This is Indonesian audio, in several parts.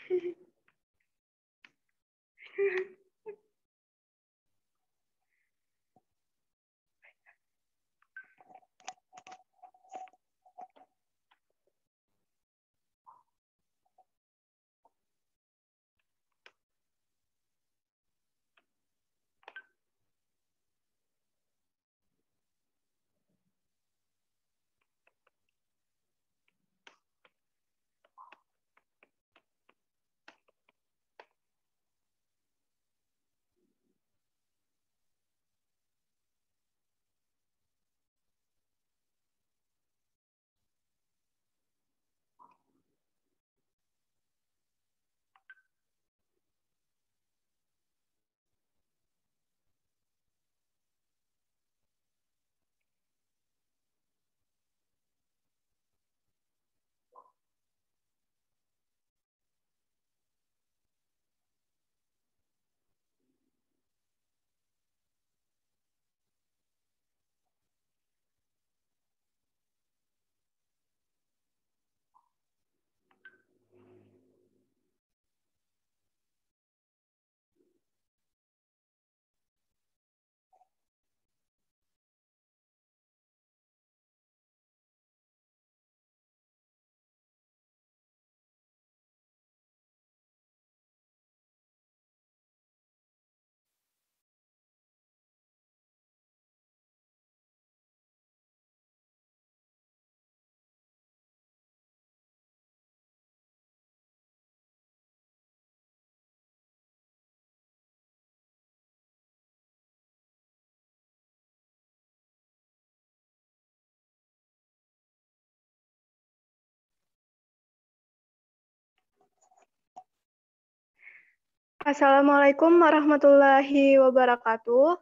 Assalamualaikum warahmatullahi wabarakatuh.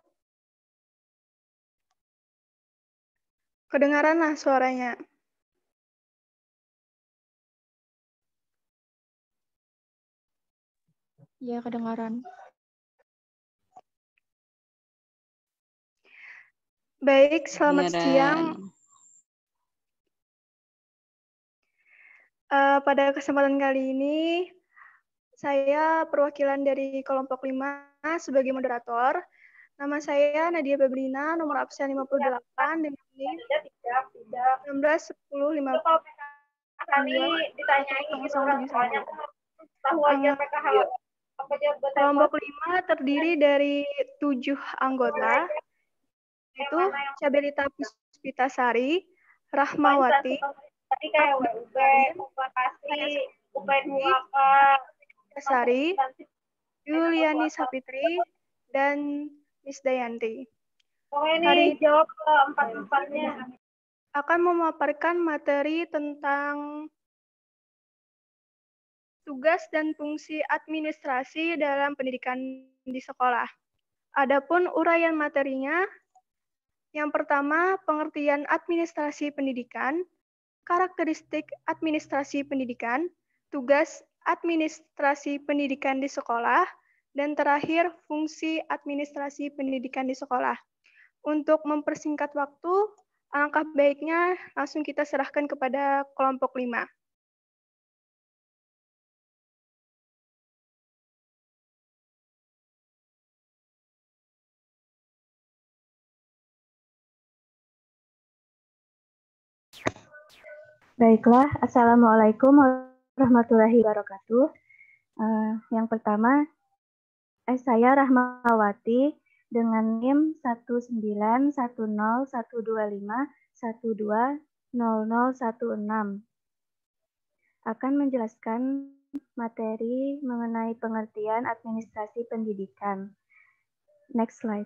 Kedengaranlah suaranya. Ya, kedengaran. Baik, selamat siang. Pada kesempatan kali ini, saya perwakilan dari kelompok 5 sebagai moderator. Nama saya Nadia Febrina, nomor absen 58, dengan NIM 191052. Kelompok 5 terdiri dari 7 anggota, yaitu Cabelita Puspitasari, Rahmawati, Sari, Yuliani Sapitri, dan Miss Dayanti. Hari ini akan memaparkan materi tentang tugas dan fungsi administrasi dalam pendidikan di sekolah. Adapun uraian materinya, yang pertama, pengertian administrasi pendidikan, karakteristik administrasi pendidikan, tugas administrasi pendidikan di sekolah, dan terakhir, fungsi administrasi pendidikan di sekolah. Untuk mempersingkat waktu, alangkah baiknya langsung kita serahkan kepada kelompok 5. Baiklah, Assalamualaikum warahmatullahi wabarakatuh. Yang pertama, saya Rahmawati dengan NIM 1910125120016 akan menjelaskan materi mengenai pengertian administrasi pendidikan. Next slide.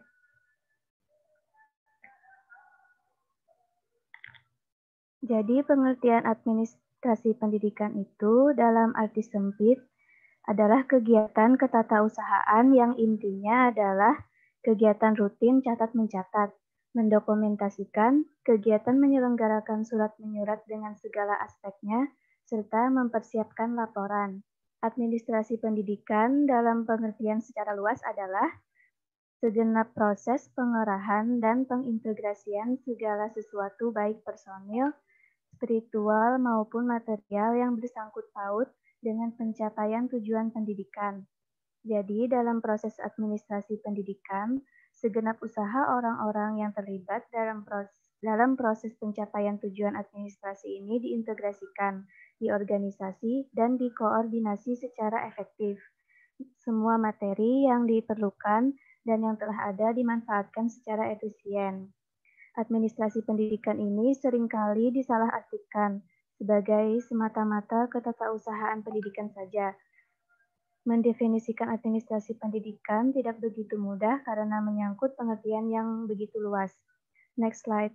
Jadi pengertian administrasi pendidikan itu dalam arti sempit adalah kegiatan ketatausahaan yang intinya adalah kegiatan rutin catat-mencatat, mendokumentasikan, kegiatan menyelenggarakan surat menyurat dengan segala aspeknya, serta mempersiapkan laporan. Administrasi pendidikan dalam pengertian secara luas adalah segenap proses pengerahan dan pengintegrasian segala sesuatu baik personil, spiritual maupun material yang bersangkut paut dengan pencapaian tujuan pendidikan. Jadi, dalam proses administrasi pendidikan, segenap usaha orang-orang yang terlibat dalam proses pencapaian tujuan administrasi ini diintegrasikan, diorganisasi, dan dikoordinasi secara efektif. Semua materi yang diperlukan dan yang telah ada dimanfaatkan secara efisien. Administrasi pendidikan ini seringkali disalahartikan sebagai semata-mata ketatausahaan pendidikan saja. Mendefinisikan administrasi pendidikan tidak begitu mudah karena menyangkut pengertian yang begitu luas. Next slide.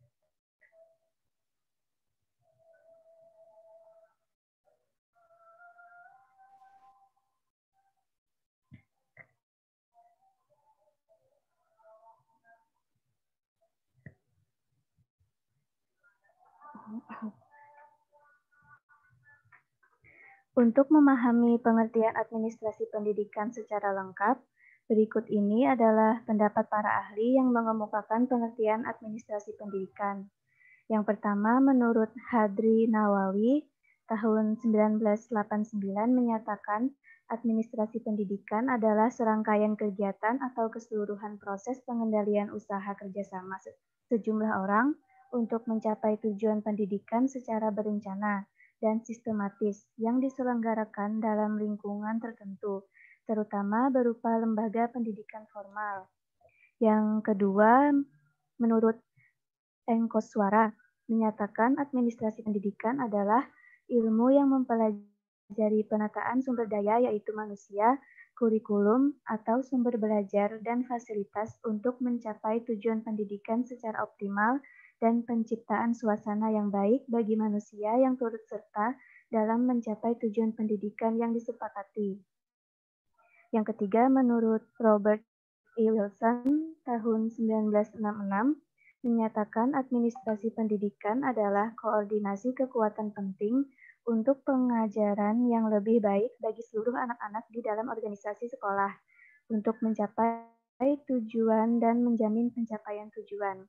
Untuk memahami pengertian administrasi pendidikan secara lengkap, berikut ini adalah pendapat para ahli yang mengemukakan pengertian administrasi pendidikan. Yang pertama, menurut Hadri Nawawi, tahun 1989 menyatakan administrasi pendidikan adalah serangkaian kegiatan atau keseluruhan proses pengendalian usaha kerjasama sejumlah orang untuk mencapai tujuan pendidikan secara berencana dan sistematis yang diselenggarakan dalam lingkungan tertentu, terutama berupa lembaga pendidikan formal. Yang kedua, menurut Engkoswara, menyatakan administrasi pendidikan adalah ilmu yang mempelajari penataan sumber daya yaitu manusia, kurikulum, atau sumber belajar dan fasilitas untuk mencapai tujuan pendidikan secara optimal dan penciptaan suasana yang baik bagi manusia yang turut serta dalam mencapai tujuan pendidikan yang disepakati. Yang ketiga, menurut Robert E. Wilson, tahun 1966, menyatakan administrasi pendidikan adalah koordinasi kekuatan penting untuk pengajaran yang lebih baik bagi seluruh anak-anak di dalam organisasi sekolah, untuk mencapai tujuan dan menjamin pencapaian tujuan.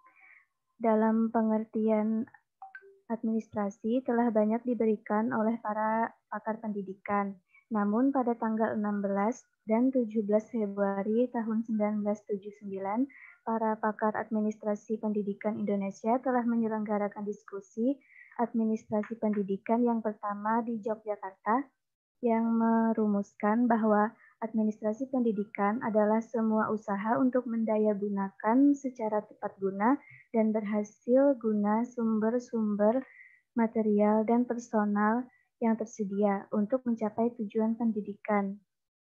Dalam pengertian administrasi telah banyak diberikan oleh para pakar pendidikan. Namun pada tanggal 16 dan 17 Februari tahun 1979, para pakar administrasi pendidikan Indonesia telah menyelenggarakan diskusi administrasi pendidikan yang pertama di Yogyakarta yang merumuskan bahwa administrasi pendidikan adalah semua usaha untuk mendayagunakan secara tepat guna dan berhasil guna sumber-sumber material dan personal yang tersedia untuk mencapai tujuan pendidikan.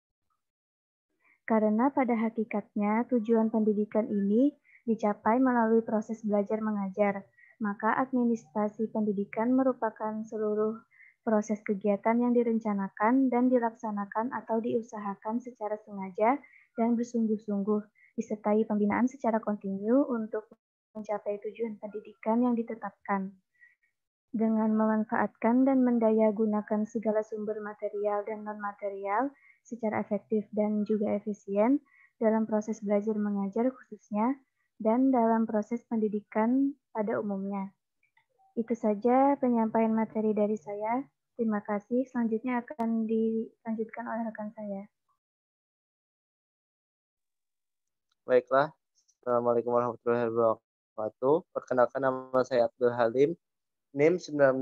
Karena pada hakikatnya tujuan pendidikan ini dicapai melalui proses belajar mengajar, maka administrasi pendidikan merupakan seluruh proses kegiatan yang direncanakan dan dilaksanakan atau diusahakan secara sengaja dan bersungguh-sungguh, disertai pembinaan secara kontinu untuk mencapai tujuan pendidikan yang ditetapkan. Dengan memanfaatkan dan mendayagunakan segala sumber material dan non-material secara efektif dan juga efisien dalam proses belajar mengajar khususnya, dan dalam proses pendidikan pada umumnya. Itu saja penyampaian materi dari saya. Terima kasih. Selanjutnya akan dilanjutkan oleh rekan saya. Baiklah. Assalamualaikum warahmatullahi wabarakatuh. Perkenalkan, nama saya Abdul Halim, NIM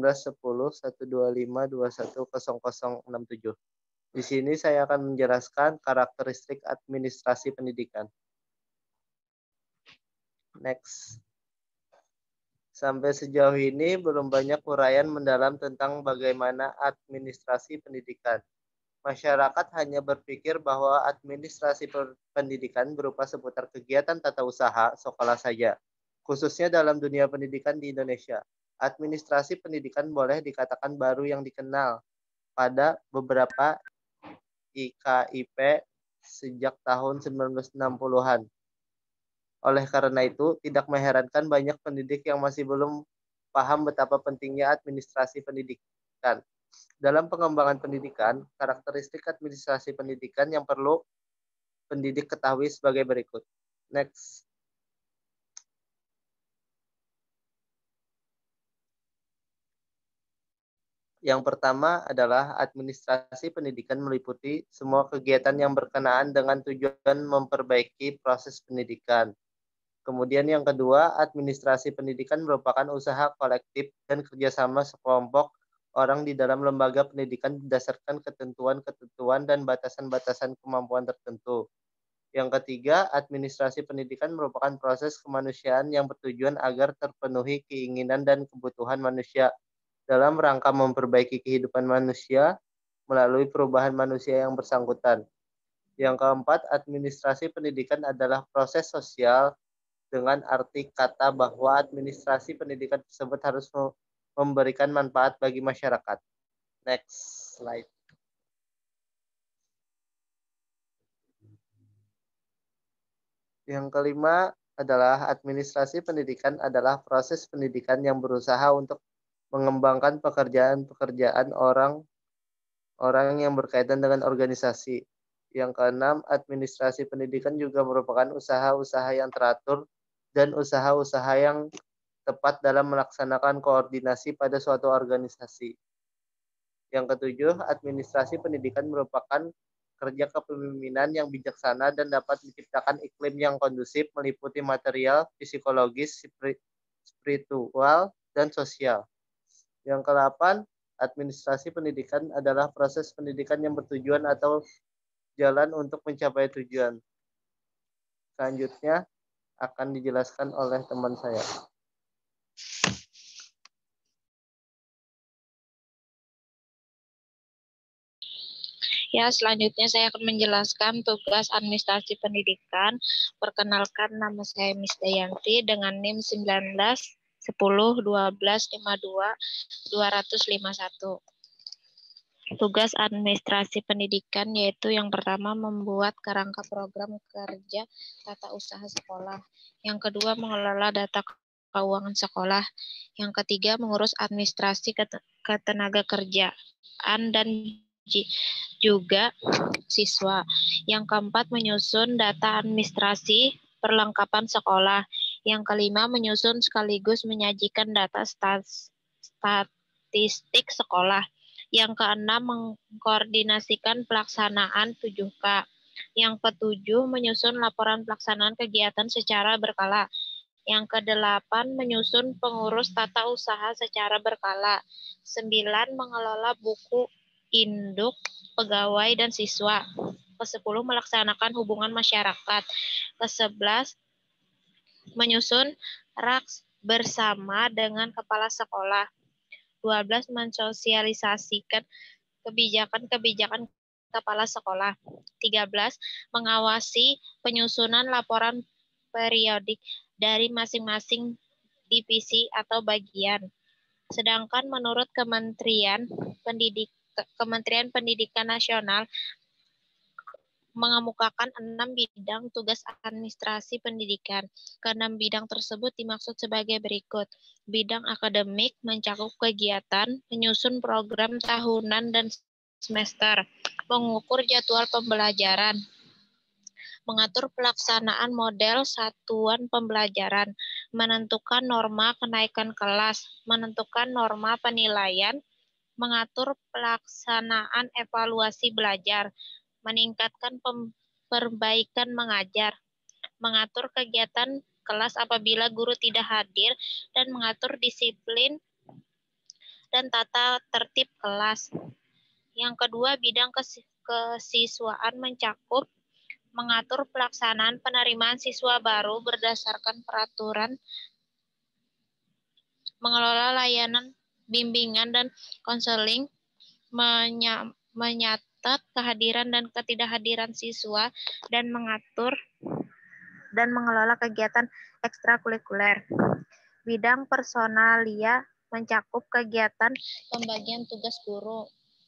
19101252100067. Di sini saya akan menjelaskan karakteristik administrasi pendidikan. Next. Sampai sejauh ini belum banyak uraian mendalam tentang bagaimana administrasi pendidikan. Masyarakat hanya berpikir bahwa administrasi pendidikan berupa seputar kegiatan tata usaha sekolah saja, khususnya dalam dunia pendidikan di Indonesia. Administrasi pendidikan boleh dikatakan baru yang dikenal pada beberapa IKIP sejak tahun 1960-an. Oleh karena itu, tidak mengherankan banyak pendidik yang masih belum paham betapa pentingnya administrasi pendidikan. Dalam pengembangan pendidikan, karakteristik administrasi pendidikan yang perlu pendidik ketahui sebagai berikut. Next. Yang pertama adalah administrasi pendidikan meliputi semua kegiatan yang berkenaan dengan tujuan memperbaiki proses pendidikan. Kemudian yang kedua, administrasi pendidikan merupakan usaha kolektif dan kerjasama sekelompok orang di dalam lembaga pendidikan berdasarkan ketentuan-ketentuan dan batasan-batasan kemampuan tertentu. Yang ketiga, administrasi pendidikan merupakan proses kemanusiaan yang bertujuan agar terpenuhi keinginan dan kebutuhan manusia dalam rangka memperbaiki kehidupan manusia melalui perubahan manusia yang bersangkutan. Yang keempat, administrasi pendidikan adalah proses sosial dengan arti kata bahwa administrasi pendidikan tersebut harus memberikan manfaat bagi masyarakat. Next slide. Yang kelima adalah administrasi pendidikan adalah proses pendidikan yang berusaha untuk mengembangkan pekerjaan-pekerjaan orang yang berkaitan dengan organisasi. Yang keenam, administrasi pendidikan juga merupakan usaha-usaha yang teratur dan usaha-usaha yang tepat dalam melaksanakan koordinasi pada suatu organisasi. Yang ketujuh, administrasi pendidikan merupakan kerja kepemimpinan yang bijaksana dan dapat menciptakan iklim yang kondusif meliputi material, psikologis, spiritual, dan sosial. Yang kedelapan, administrasi pendidikan adalah proses pendidikan yang bertujuan atau jalan untuk mencapai tujuan. Selanjutnya akan dijelaskan oleh teman saya. Ya, selanjutnya saya akan menjelaskan tugas administrasi pendidikan. Perkenalkan, nama saya Miss Dayanti dengan NIM 19 10 12 52 251. Tugas administrasi pendidikan yaitu yang pertama membuat kerangka program kerja tata usaha sekolah. Yang kedua mengelola data keuangan sekolah. Yang ketiga mengurus administrasi ketenaga kerjaan dan juga siswa. Yang keempat menyusun data administrasi perlengkapan sekolah. Yang kelima menyusun sekaligus menyajikan data statistik sekolah. Yang keenam mengkoordinasikan pelaksanaan 7K. Yang ketujuh menyusun laporan pelaksanaan kegiatan secara berkala. Yang kedelapan menyusun pengurus tata usaha secara berkala. 9 mengelola buku induk pegawai dan siswa. Ke-10 melaksanakan hubungan masyarakat. Ke-11 menyusun raks bersama dengan kepala sekolah. 12 mensosialisasikan kebijakan-kebijakan kepala sekolah. 13 mengawasi penyusunan laporan periodik dari masing-masing divisi atau bagian. Sedangkan menurut Kementerian Pendidikan Nasional mengemukakan 6 bidang tugas administrasi pendidikan. Ke-6 bidang tersebut dimaksud sebagai berikut. Bidang akademik mencakup kegiatan, menyusun program tahunan dan semester, mengukur jadwal pembelajaran, mengatur pelaksanaan model satuan pembelajaran, menentukan norma kenaikan kelas, menentukan norma penilaian, mengatur pelaksanaan evaluasi belajar, meningkatkan perbaikan mengajar, mengatur kegiatan kelas apabila guru tidak hadir, dan mengatur disiplin dan tata tertib kelas. Yang kedua, bidang kesiswaan mencakup mengatur pelaksanaan penerimaan siswa baru berdasarkan peraturan, mengelola layanan bimbingan dan konseling, menyatat kehadiran dan ketidakhadiran siswa, dan mengatur dan mengelola kegiatan ekstrakurikuler. Bidang personalia mencakup kegiatan pembagian tugas guru,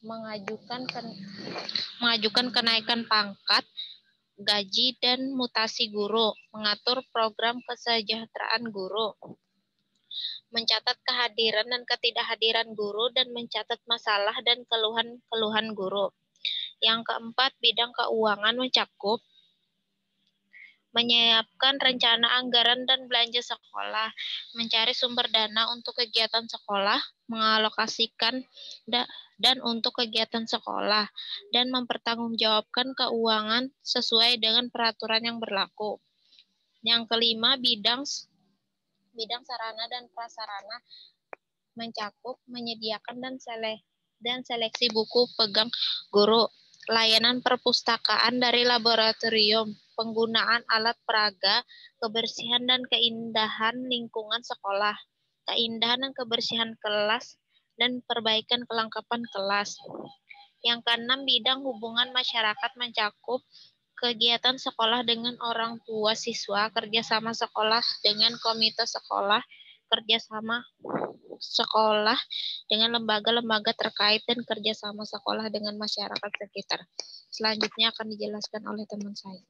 mengajukan kenaikan pangkat, gaji, dan mutasi guru, mengatur program kesejahteraan guru, mencatat kehadiran dan ketidakhadiran guru, dan mencatat masalah dan keluhan guru. Yang keempat, bidang keuangan mencakup menyiapkan rencana anggaran dan belanja sekolah, mencari sumber dana untuk kegiatan sekolah, mengalokasikan dan untuk kegiatan sekolah, dan mempertanggungjawabkan keuangan sesuai dengan peraturan yang berlaku. Yang kelima, bidang sarana dan prasarana mencakup menyediakan dan seleksi buku pegang guru, layanan perpustakaan dari laboratorium, penggunaan alat peraga, kebersihan dan keindahan lingkungan sekolah, keindahan dan kebersihan kelas, dan perbaikan kelengkapan kelas. Yang keenam, bidang hubungan masyarakat mencakup kegiatan sekolah dengan orang tua siswa, kerjasama sekolah dengan komite sekolah, kerjasama sekolah dengan lembaga-lembaga terkait, dan kerjasama sekolah dengan masyarakat sekitar. Selanjutnya akan dijelaskan oleh teman saya.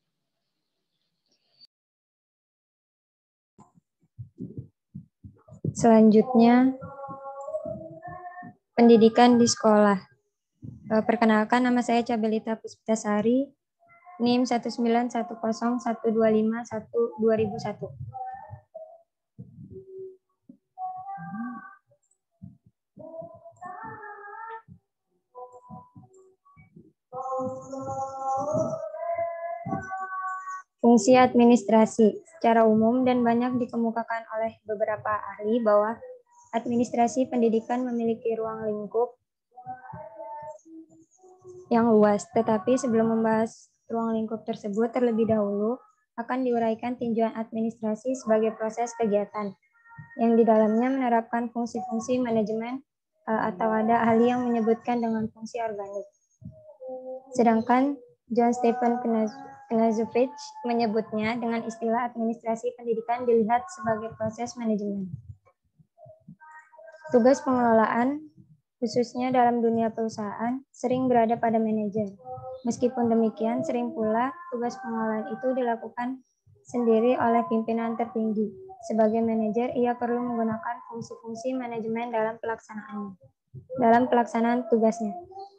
Selanjutnya, pendidikan di sekolah. Perkenalkan, nama saya Cabelita Puspitasari, NIM 19101251201. Fungsi administrasi. Secara umum dan banyak dikemukakan oleh beberapa ahli bahwa administrasi pendidikan memiliki ruang lingkup yang luas. Tetapi sebelum membahas ruang lingkup tersebut, terlebih dahulu akan diuraikan tinjauan administrasi sebagai proses kegiatan yang di dalamnya menerapkan fungsi-fungsi manajemen atau ada ahli yang menyebutkan dengan fungsi organik. Sedangkan John Stephen Knausovich menyebutnya dengan istilah administrasi pendidikan dilihat sebagai proses manajemen. Tugas pengelolaan, khususnya dalam dunia perusahaan, sering berada pada manajer. Meskipun demikian, sering pula tugas pengelolaan itu dilakukan sendiri oleh pimpinan tertinggi. Sebagai manajer, ia perlu menggunakan fungsi-fungsi manajemen dalam pelaksanaan tugasnya.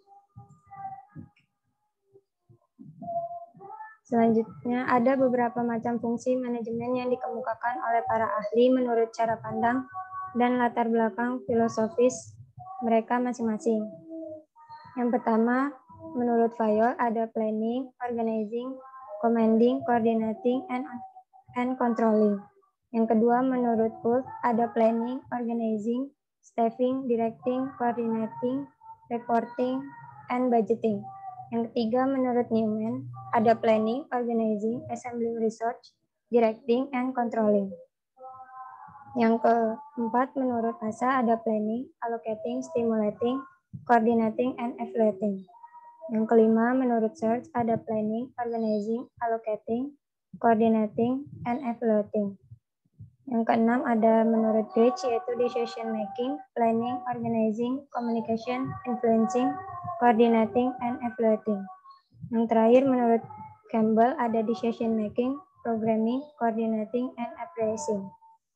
Selanjutnya, ada beberapa macam fungsi manajemen yang dikemukakan oleh para ahli menurut cara pandang dan latar belakang filosofis mereka masing-masing. Yang pertama, menurut Fayol ada planning, organizing, commanding, coordinating, and controlling. Yang kedua, menurut Wolf ada planning, organizing, staffing, directing, coordinating, reporting, and budgeting. Yang ketiga, menurut Newman, ada planning, organizing, assembling research, directing, and controlling. Yang keempat, menurut Asa, ada planning, allocating, stimulating, coordinating, and evaluating. Yang kelima, menurut Search, ada planning, organizing, allocating, coordinating, and evaluating. Yang keenam, ada menurut Gage, yaitu decision making, planning, organizing, communication, influencing, coordinating, and evaluating. Yang terakhir, menurut Campbell, ada decision making, programming, coordinating, and appraising.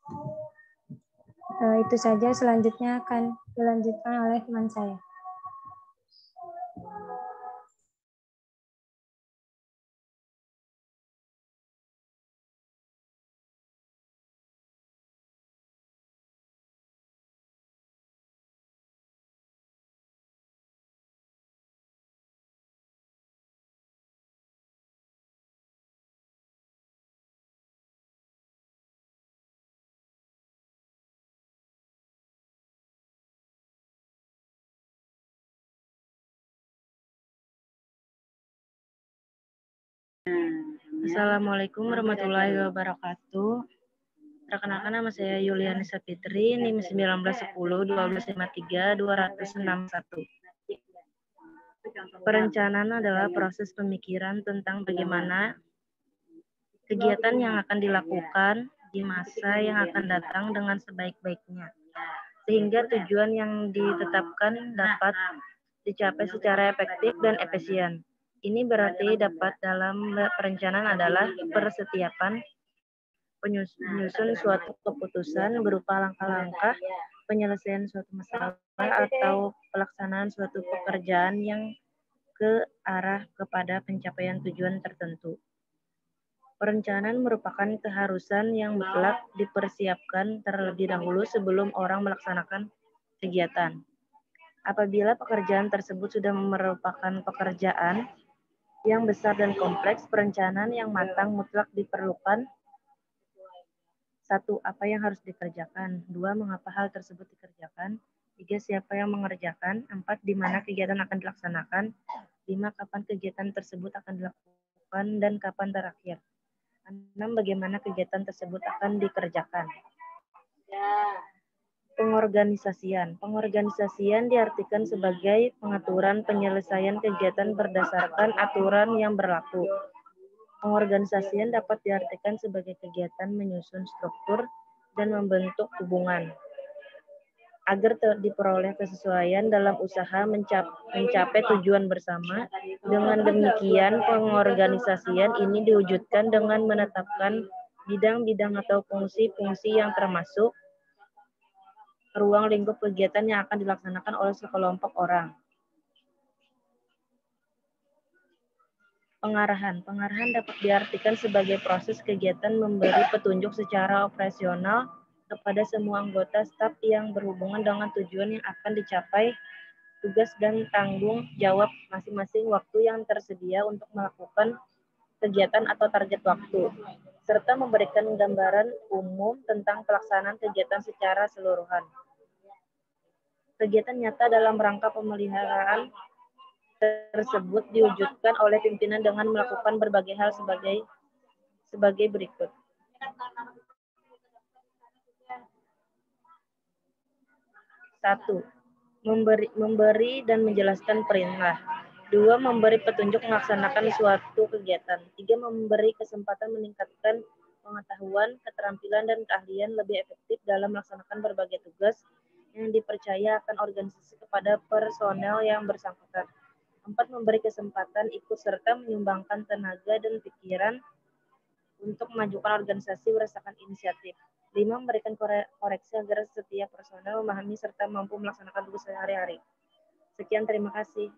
Itu saja, selanjutnya akan dilanjutkan oleh teman saya. Assalamualaikum warahmatullahi wabarakatuh. Perkenalkan, nama saya Yuliani Sapitri, NIM 1910-1253-261. Perencanaan adalah proses pemikiran tentang bagaimana kegiatan yang akan dilakukan di masa yang akan datang dengan sebaik-baiknya, sehingga tujuan yang ditetapkan dapat dicapai secara efektif dan efisien. Ini berarti dapat dalam perencanaan adalah persetiapan penyusun suatu keputusan berupa langkah-langkah penyelesaian suatu masalah atau pelaksanaan suatu pekerjaan yang ke arah kepada pencapaian tujuan tertentu. Perencanaan merupakan keharusan yang mutlak dipersiapkan terlebih dahulu sebelum orang melaksanakan kegiatan. Apabila pekerjaan tersebut sudah merupakan pekerjaan yang besar dan kompleks, perencanaan yang matang mutlak diperlukan. 1. Apa yang harus dikerjakan? 2. Mengapa hal tersebut dikerjakan? 3. Siapa yang mengerjakan? 4. Di mana kegiatan akan dilaksanakan? 5. Kapan kegiatan tersebut akan dilakukan dan kapan terakhir? 6. Bagaimana kegiatan tersebut akan dikerjakan? Pengorganisasian. Pengorganisasian diartikan sebagai pengaturan penyelesaian kegiatan berdasarkan aturan yang berlaku. Pengorganisasian dapat diartikan sebagai kegiatan menyusun struktur dan membentuk hubungan agar diperoleh kesesuaian dalam usaha mencapai tujuan bersama. Dengan demikian, pengorganisasian ini diwujudkan dengan menetapkan bidang-bidang atau fungsi-fungsi yang termasuk ruang lingkup kegiatan yang akan dilaksanakan oleh sekelompok orang. Pengarahan. Pengarahan dapat diartikan sebagai proses kegiatan memberi petunjuk secara operasional kepada semua anggota staf yang berhubungan dengan tujuan yang akan dicapai, tugas dan tanggung jawab masing-masing, waktu yang tersedia untuk melakukan kegiatan atau target waktu, serta memberikan gambaran umum tentang pelaksanaan kegiatan secara seluruhan. Kegiatan nyata dalam rangka pemeliharaan tersebut diwujudkan oleh pimpinan dengan melakukan berbagai hal sebagai berikut. 1. Memberi dan menjelaskan perintah. 2. Memberi petunjuk melaksanakan suatu kegiatan. 3. Memberi kesempatan meningkatkan pengetahuan, keterampilan, dan keahlian lebih efektif dalam melaksanakan berbagai tugas yang dipercaya akan organisasi kepada personel yang bersangkutan. 4. Memberi kesempatan ikut serta menyumbangkan tenaga dan pikiran untuk memajukan organisasi berdasarkan inisiatif. 5. Memberikan koreksi agar setiap personel memahami serta mampu melaksanakan tugas sehari-hari. Sekian, terima kasih.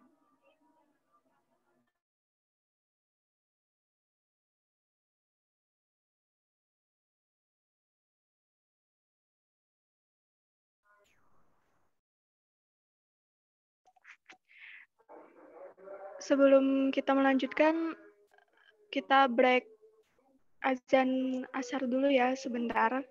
Sebelum kita melanjutkan, kita break azan asar dulu ya sebentar.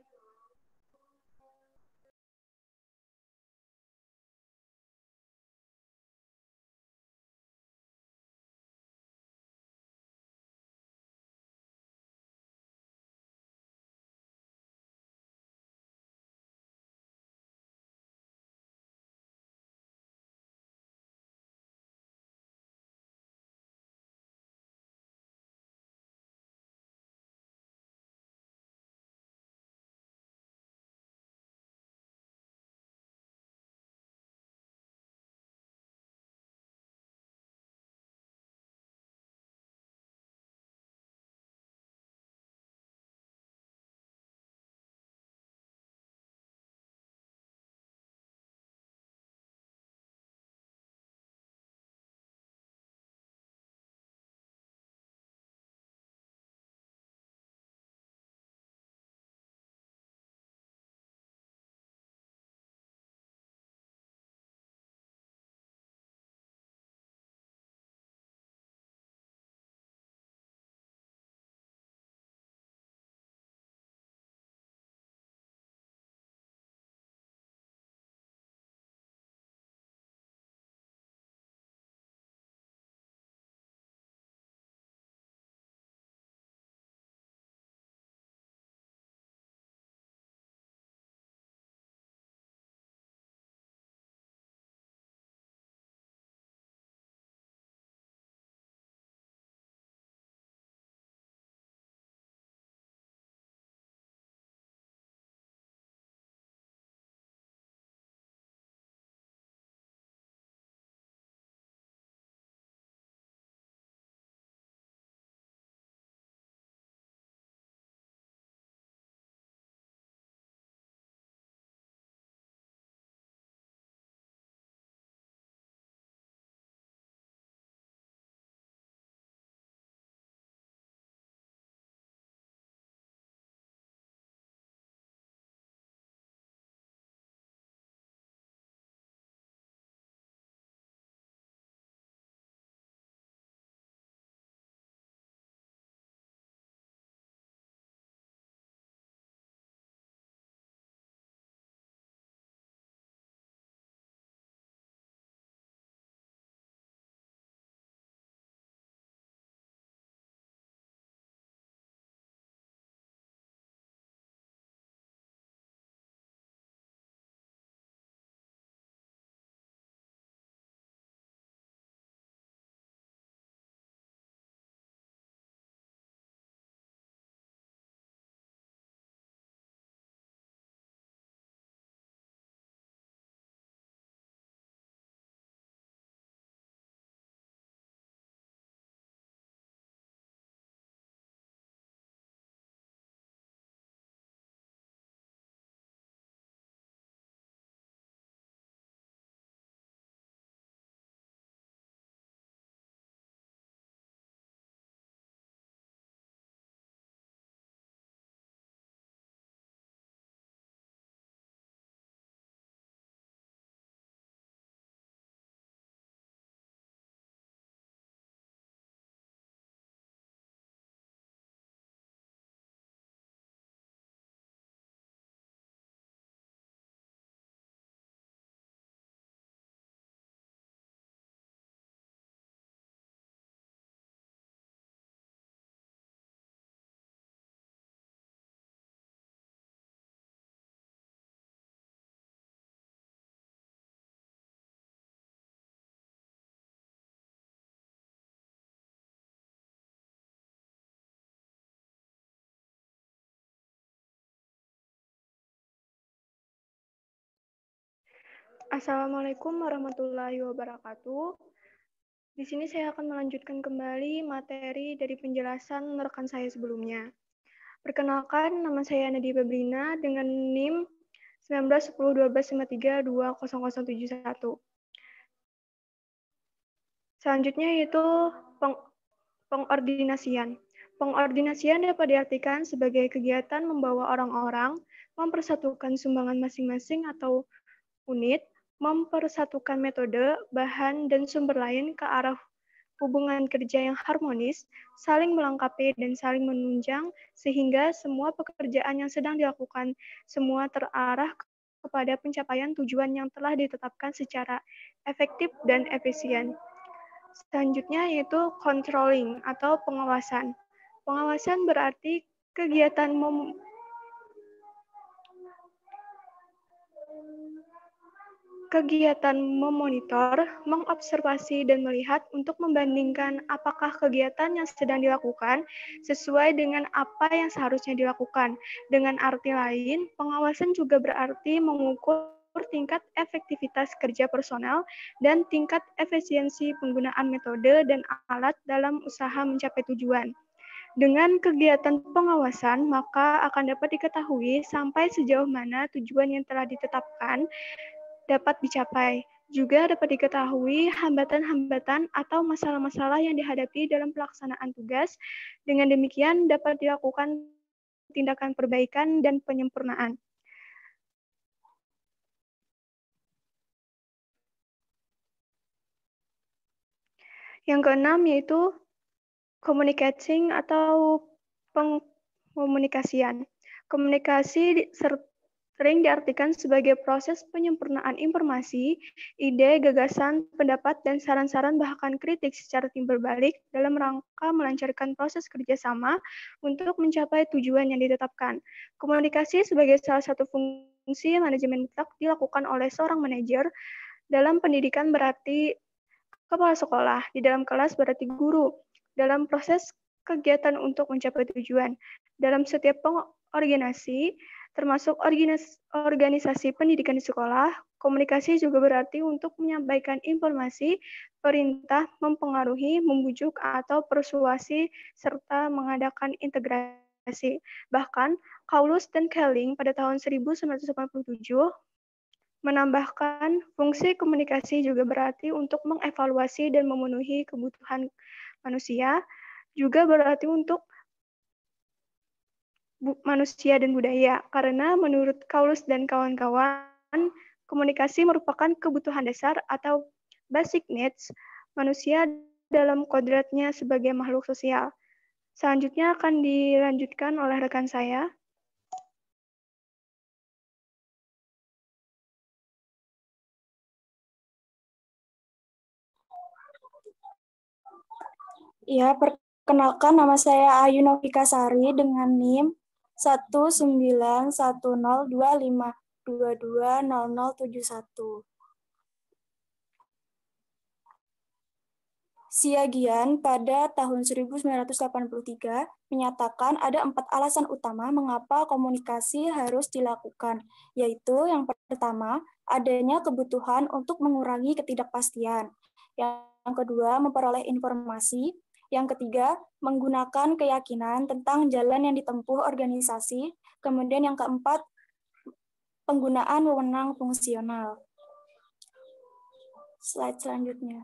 Assalamualaikum warahmatullahi wabarakatuh. Di sini saya akan melanjutkan kembali materi dari penjelasan rekan saya sebelumnya. Perkenalkan, nama saya Nadia Babrina dengan NIM 19101253200071. Selanjutnya yaitu pengordinasian. Pengordinasian dapat diartikan sebagai kegiatan membawa orang-orang, mempersatukan sumbangan masing-masing atau unit, mempersatukan metode, bahan, dan sumber lain ke arah hubungan kerja yang harmonis, saling melengkapi dan saling menunjang, sehingga semua pekerjaan yang sedang dilakukan semua terarah kepada pencapaian tujuan yang telah ditetapkan secara efektif dan efisien. Selanjutnya yaitu controlling atau pengawasan. Pengawasan berarti kegiatan memonitor, mengobservasi, dan melihat untuk membandingkan apakah kegiatan yang sedang dilakukan sesuai dengan apa yang seharusnya dilakukan. Dengan arti lain, pengawasan juga berarti mengukur tingkat efektivitas kerja personel dan tingkat efisiensi penggunaan metode dan alat dalam usaha mencapai tujuan. Dengan kegiatan pengawasan, maka akan dapat diketahui sampai sejauh mana tujuan yang telah ditetapkan dapat dicapai. Juga dapat diketahui hambatan-hambatan atau masalah-masalah yang dihadapi dalam pelaksanaan tugas. Dengan demikian dapat dilakukan tindakan perbaikan dan penyempurnaan. Yang keenam yaitu communicating atau pengkomunikasian. Komunikasi sering diartikan sebagai proses penyempurnaan informasi, ide, gagasan, pendapat, dan saran-saran bahkan kritik secara timbal balik dalam rangka melancarkan proses kerjasama untuk mencapai tujuan yang ditetapkan. Komunikasi sebagai salah satu fungsi manajemen mutlak dilakukan oleh seorang manajer. Dalam pendidikan berarti kepala sekolah, di dalam kelas berarti guru, dalam proses kegiatan untuk mencapai tujuan. Dalam setiap pengorganisasi, termasuk organisasi pendidikan di sekolah, komunikasi juga berarti untuk menyampaikan informasi, perintah, mempengaruhi, membujuk, atau persuasi, serta mengadakan integrasi. Bahkan, Kaulus dan Kelling pada tahun 1987 menambahkan fungsi komunikasi juga berarti untuk mengevaluasi dan memenuhi kebutuhan manusia, juga berarti untuk manusia dan budaya. Karena menurut Kaulus dan kawan-kawan, komunikasi merupakan kebutuhan dasar atau basic needs manusia dalam kodratnya sebagai makhluk sosial. Selanjutnya akan dilanjutkan oleh rekan saya. Ya, perkenalkan nama saya Ayu Novika Sari dengan NIM 1910252200071. Siagian pada tahun 1983 menyatakan ada 4 alasan utama mengapa komunikasi harus dilakukan, yaitu yang pertama, adanya kebutuhan untuk mengurangi ketidakpastian. Yang kedua, memperoleh informasi. Yang ketiga, menggunakan keyakinan tentang jalan yang ditempuh organisasi. Kemudian yang keempat, penggunaan wewenang fungsional. Slide selanjutnya.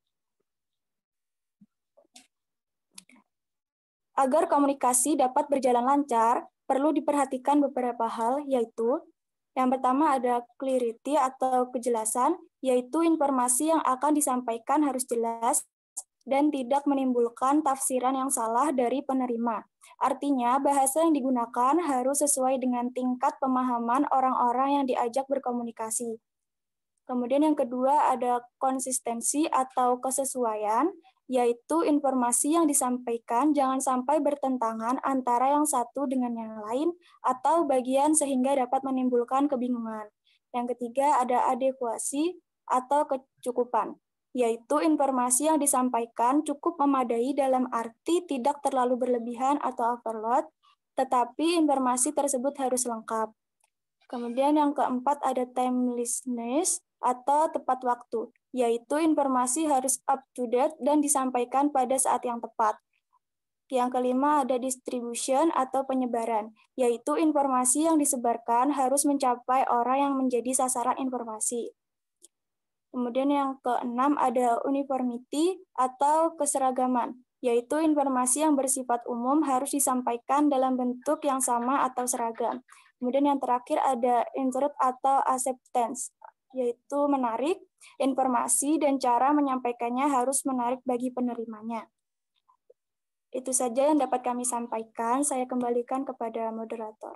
Agar komunikasi dapat berjalan lancar, perlu diperhatikan beberapa hal, yaitu yang pertama ada clarity atau kejelasan, yaitu informasi yang akan disampaikan harus jelas dan tidak menimbulkan tafsiran yang salah dari penerima. Artinya, bahasa yang digunakan harus sesuai dengan tingkat pemahaman orang-orang yang diajak berkomunikasi. Kemudian yang kedua ada konsistensi atau kesesuaian, yaitu informasi yang disampaikan jangan sampai bertentangan antara yang satu dengan yang lain atau bagian sehingga dapat menimbulkan kebingungan. Yang ketiga ada adekuasi atau kecukupan, yaitu informasi yang disampaikan cukup memadai dalam arti tidak terlalu berlebihan atau overload, tetapi informasi tersebut harus lengkap. Kemudian yang keempat ada timelessness, atau tepat waktu, yaitu informasi harus up to date dan disampaikan pada saat yang tepat. Yang kelima ada distribution atau penyebaran, yaitu informasi yang disebarkan harus mencapai orang yang menjadi sasaran informasi. Kemudian yang keenam ada uniformity atau keseragaman, yaitu informasi yang bersifat umum harus disampaikan dalam bentuk yang sama atau seragam. Kemudian yang terakhir ada interest atau acceptance, yaitu menarik informasi dan cara menyampaikannya harus menarik bagi penerimanya. Itu saja yang dapat kami sampaikan. Saya kembalikan kepada moderator.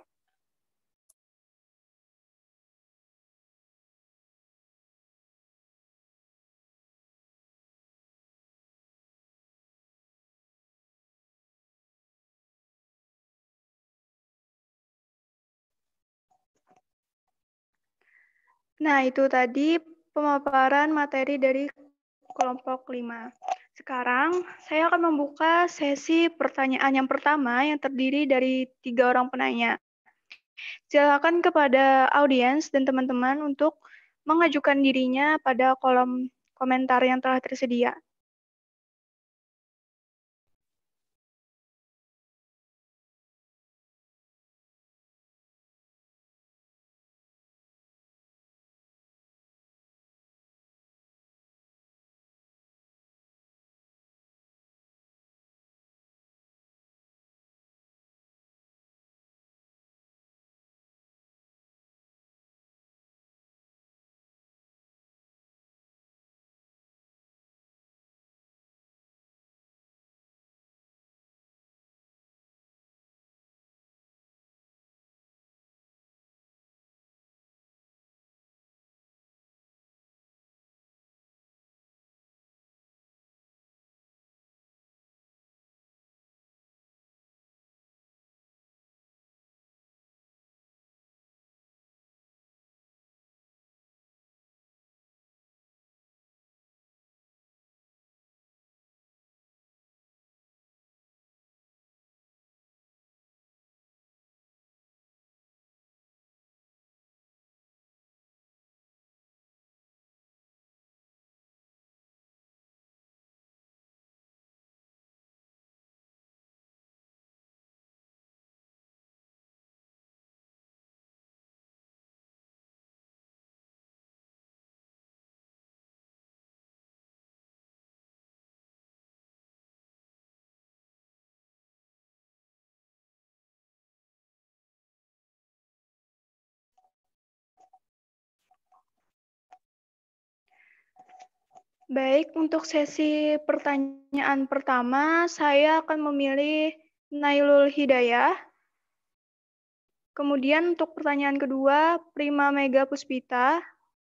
Nah, itu tadi pemaparan materi dari kelompok 5. Sekarang, saya akan membuka sesi pertanyaan yang pertama yang terdiri dari 3 orang penanya. Silakan kepada audiens dan teman-teman untuk mengajukan dirinya pada kolom komentar yang telah tersedia. Baik, untuk sesi pertanyaan pertama, saya akan memilih Nailul Hidayah. Kemudian untuk pertanyaan kedua, Prima Mega Puspita.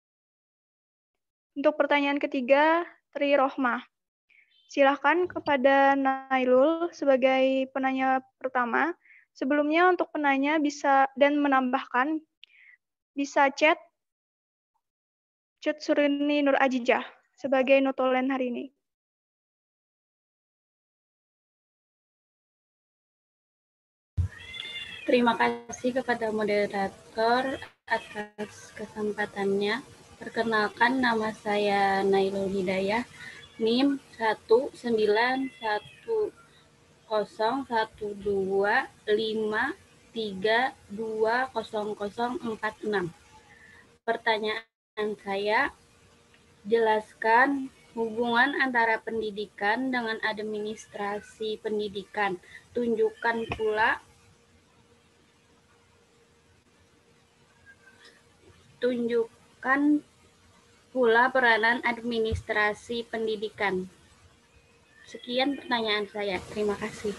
Untuk pertanyaan ketiga, Tri Rohmah. Silakan kepada Nailul sebagai penanya pertama. Sebelumnya untuk penanya bisa dan menambahkan, bisa chat Surini Nur Ajijah sebagai notulen hari ini. Terima kasih kepada moderator atas kesempatannya. Perkenalkan, nama saya Nailul Hidayah, NIM 19112532046. Pertanyaan saya, jelaskan hubungan antara pendidikan dengan administrasi pendidikan. Tunjukkan pula peranan administrasi pendidikan. Sekian pertanyaan saya. Terima kasih.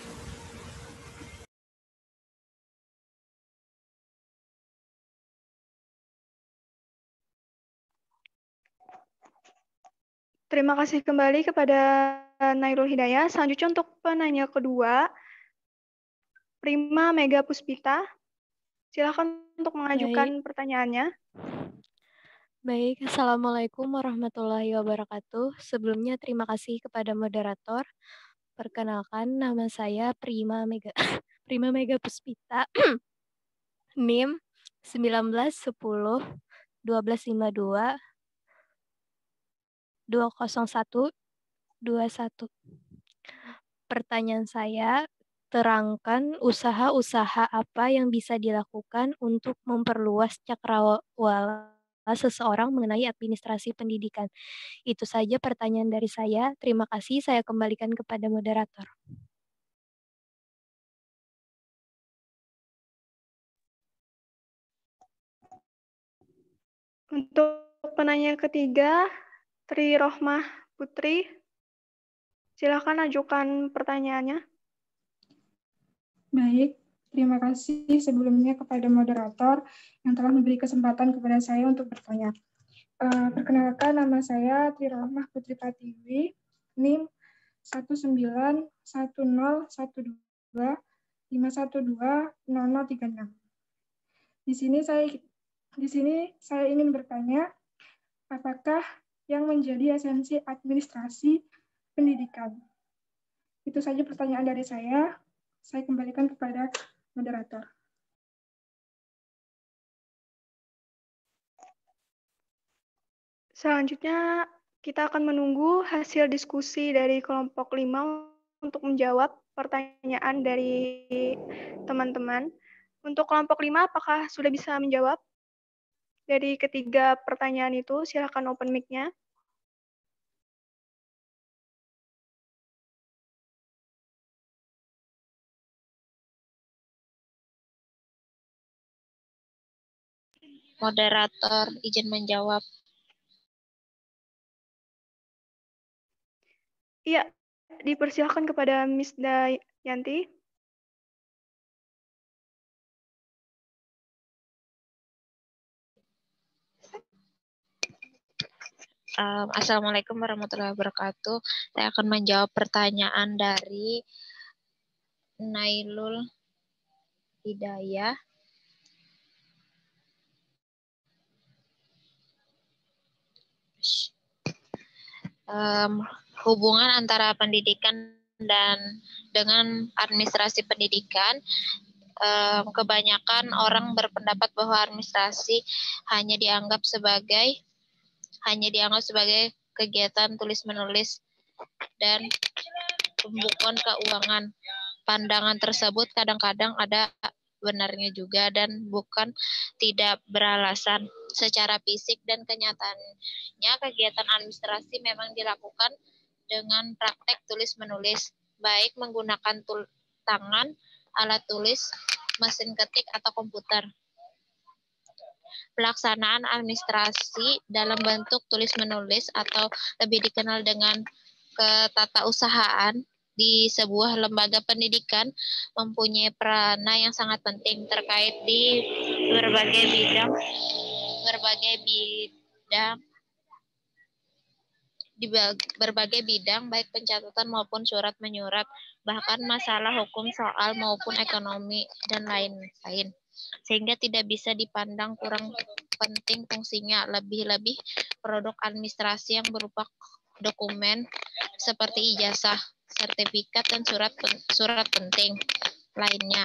Terima kasih kembali kepada Nailul Hidayah. Selanjutnya untuk penanya kedua, Prima Mega Puspita. Silakan untuk mengajukan pertanyaannya. Baik, Assalamualaikum warahmatullahi wabarakatuh. Sebelumnya terima kasih kepada moderator. Perkenalkan, nama saya Prima Mega Puspita, NIM 1910 1252 20121. Pertanyaan saya, terangkan usaha-usaha apa yang bisa dilakukan untuk memperluas cakrawala seseorang mengenai administrasi pendidikan. Itu saja pertanyaan dari saya. Terima kasih, saya kembalikan kepada moderator. Untuk penanya ketiga, Tri Rohmah Putri, silakan ajukan pertanyaannya. Baik, terima kasih sebelumnya kepada moderator yang telah memberi kesempatan kepada saya untuk bertanya. Perkenalkan, nama saya Tri Rohmah Putri Pratiwi, NIM 1910125120036. Di sini saya ingin bertanya, apakah yang menjadi esensi administrasi pendidikan? Itu saja pertanyaan dari saya. Saya kembalikan kepada moderator. Selanjutnya, kita akan menunggu hasil diskusi dari kelompok 5 untuk menjawab pertanyaan dari teman-teman. Untuk kelompok 5, apakah sudah bisa menjawab? Dari ketiga pertanyaan itu, silakan open mic-nya. Moderator, izin menjawab. Iya, dipersilakan kepada Miss Dayanti. Assalamualaikum warahmatullahi wabarakatuh. Saya akan menjawab pertanyaan dari Nailul Hidayah. Hubungan antara pendidikan dan dengan administrasi pendidikan, kebanyakan orang berpendapat bahwa administrasi hanya dianggap sebagai kegiatan tulis-menulis dan pembukuan keuangan. Pandangan tersebut kadang-kadang ada benarnya juga dan bukan tidak beralasan. Secara fisik dan kenyataannya, kegiatan administrasi memang dilakukan dengan praktek tulis-menulis, baik menggunakan tangan, alat tulis, mesin ketik, atau komputer. Pelaksanaan administrasi dalam bentuk tulis-menulis atau lebih dikenal dengan ketatausahaan di sebuah lembaga pendidikan mempunyai peranan yang sangat penting terkait di berbagai bidang baik pencatatan maupun surat menyurat, bahkan masalah hukum, soal maupun ekonomi dan lain-lain, sehingga tidak bisa dipandang kurang penting fungsinya. Lebih-lebih produk administrasi yang berupa dokumen seperti ijazah, sertifikat, dan surat penting lainnya.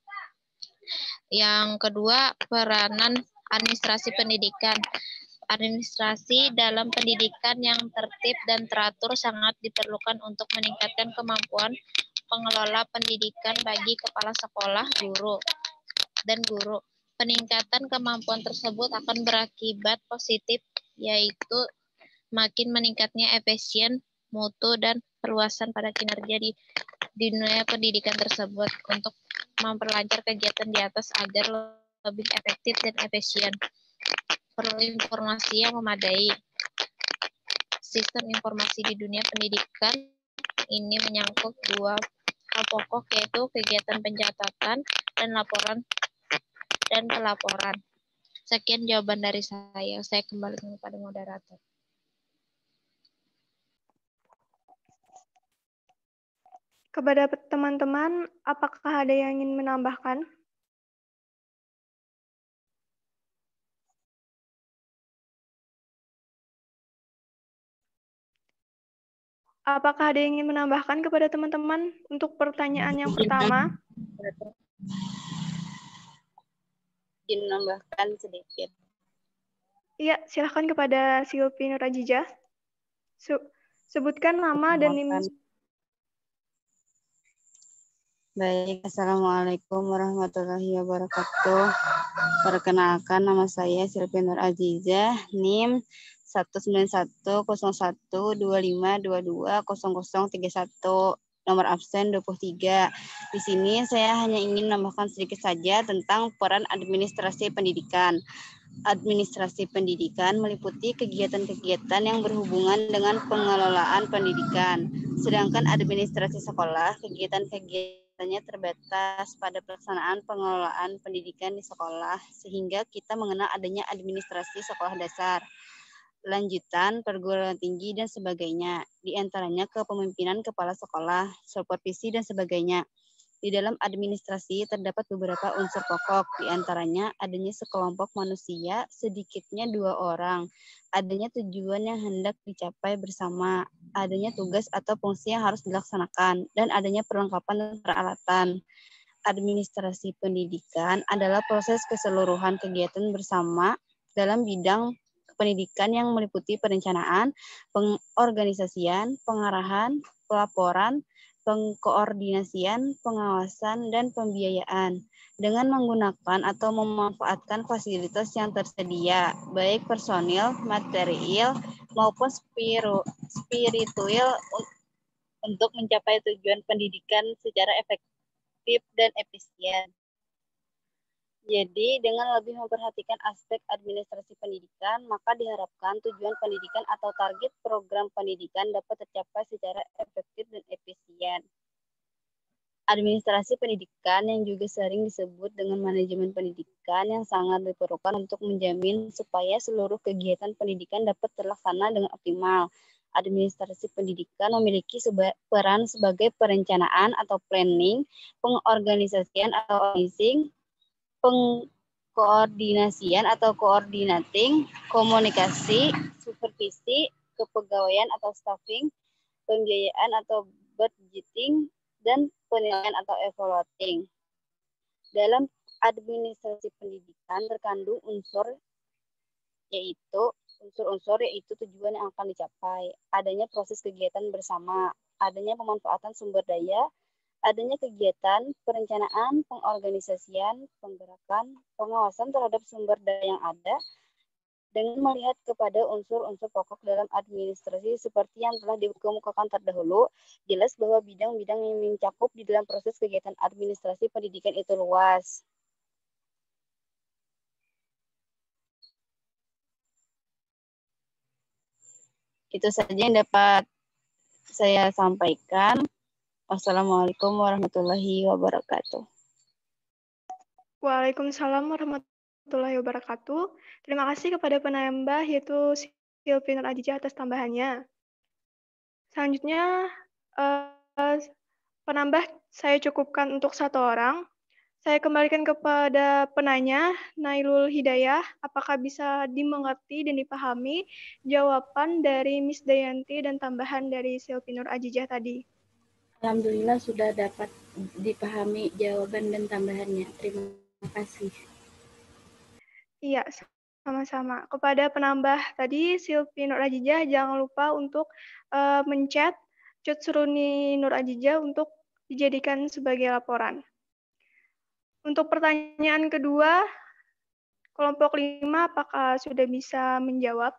Yang kedua, peranan administrasi pendidikan. Administrasi dalam pendidikan yang tertib dan teratur sangat diperlukan untuk meningkatkan kemampuan pengelola pendidikan bagi kepala sekolah, guru. Peningkatan kemampuan tersebut akan berakibat positif, yaitu makin meningkatnya efisien, mutu, dan perluasan pada kinerja di dunia pendidikan tersebut untuk memperlancar kegiatan di atas agar lebih efektif dan efisien. Perlu informasi yang memadai. Sistem informasi di dunia pendidikan ini menyangkut dua hal pokok, yaitu kegiatan pencatatan dan pelaporan. Sekian jawaban dari saya. Saya kembalikan kepada moderator. Kepada teman-teman, apakah ada yang ingin menambahkan? Apakah ada yang ingin menambahkan kepada teman-teman untuk pertanyaan yang pertama? Menambahkan sedikit. Iya, silakan kepada Silvi Nurajijah. Sebutkan nama dan NIM. Baik, Assalamualaikum warahmatullahi wabarakatuh. Perkenalkan, nama saya Sylvia Nur Azizah, NIM 1910125220031, nomor absen 23. Di sini saya hanya ingin menambahkan sedikit saja tentang peran administrasi pendidikan. Administrasi pendidikan meliputi kegiatan-kegiatan yang berhubungan dengan pengelolaan pendidikan. Sedangkan administrasi sekolah, kegiatan-kegiatannya terbatas pada pelaksanaan pengelolaan pendidikan di sekolah, sehingga kita mengenal adanya administrasi sekolah dasar, lanjutan, perguruan tinggi, dan sebagainya. Di antaranya kepemimpinan kepala sekolah, supervisi, dan sebagainya. Di dalam administrasi terdapat beberapa unsur pokok, di antaranya adanya sekelompok manusia, sedikitnya 2 orang, adanya tujuan yang hendak dicapai bersama, adanya tugas atau fungsi yang harus dilaksanakan, dan adanya perlengkapan dan peralatan. Administrasi pendidikan adalah proses keseluruhan kegiatan bersama dalam bidang pendidikan yang meliputi perencanaan, pengorganisasian, pengarahan, pelaporan, pengkoordinasian, pengawasan, dan pembiayaan dengan menggunakan atau memanfaatkan fasilitas yang tersedia, baik personil, material, maupun spiritual untuk mencapai tujuan pendidikan secara efektif dan efisien. Jadi, dengan lebih memperhatikan aspek administrasi pendidikan, maka diharapkan tujuan pendidikan atau target program pendidikan dapat tercapai secara efektif dan efisien. Administrasi pendidikan yang juga sering disebut dengan manajemen pendidikan yang sangat diperlukan untuk menjamin supaya seluruh kegiatan pendidikan dapat terlaksana dengan optimal. Administrasi pendidikan memiliki peran sebagai perencanaan atau planning, pengorganisasian atau organizing, pengkoordinasian atau coordinating, komunikasi, supervisi, kepegawaian atau staffing, pembiayaan atau budgeting, dan penilaian atau evaluating. Dalam administrasi pendidikan terkandung unsur-unsur yaitu tujuan yang akan dicapai, adanya proses kegiatan bersama, adanya pemanfaatan sumber daya, adanya kegiatan, perencanaan, pengorganisasian, penggerakan, pengawasan terhadap sumber daya yang ada, dengan melihat kepada unsur-unsur pokok dalam administrasi seperti yang telah dikemukakan terdahulu, jelas bahwa bidang-bidang yang mencakup di dalam proses kegiatan administrasi pendidikan itu luas. Itu saja yang dapat saya sampaikan. Wassalamualaikum warahmatullahi wabarakatuh. Waalaikumsalam warahmatullahi wabarakatuh. Terima kasih kepada penambah yaitu Sylvia Nur Azizah atas tambahannya. Selanjutnya penambah saya cukupkan untuk 1 orang. Saya kembalikan kepada penanya Nailul Hidayah. Apakah bisa dimengerti dan dipahami jawaban dari Miss Dayanti dan tambahan dari Sylvia Nur Azizah tadi? Alhamdulillah sudah dapat dipahami jawaban dan tambahannya. Terima kasih. Iya, sama-sama. Kepada penambah tadi, Sylvia Nur Azizah, jangan lupa untuk menchat Cut Suruni Nur Azizah untuk dijadikan sebagai laporan. Untuk pertanyaan kedua, kelompok 5 apakah sudah bisa menjawab?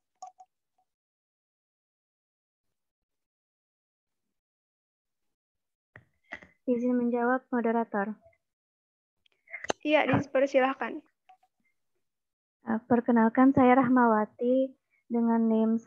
Izin menjawab, moderator. Iya, dipersilahkan. Perkenalkan, saya Rahmawati dengan NIM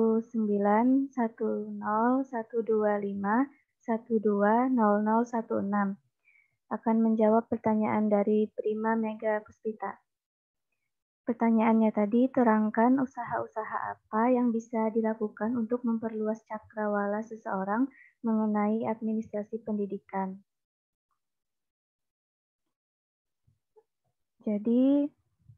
1910125120016 akan menjawab pertanyaan dari Prima Mega Puspita. Pertanyaannya tadi, terangkan usaha-usaha apa yang bisa dilakukan untuk memperluas cakrawala seseorang mengenai administrasi pendidikan. Jadi,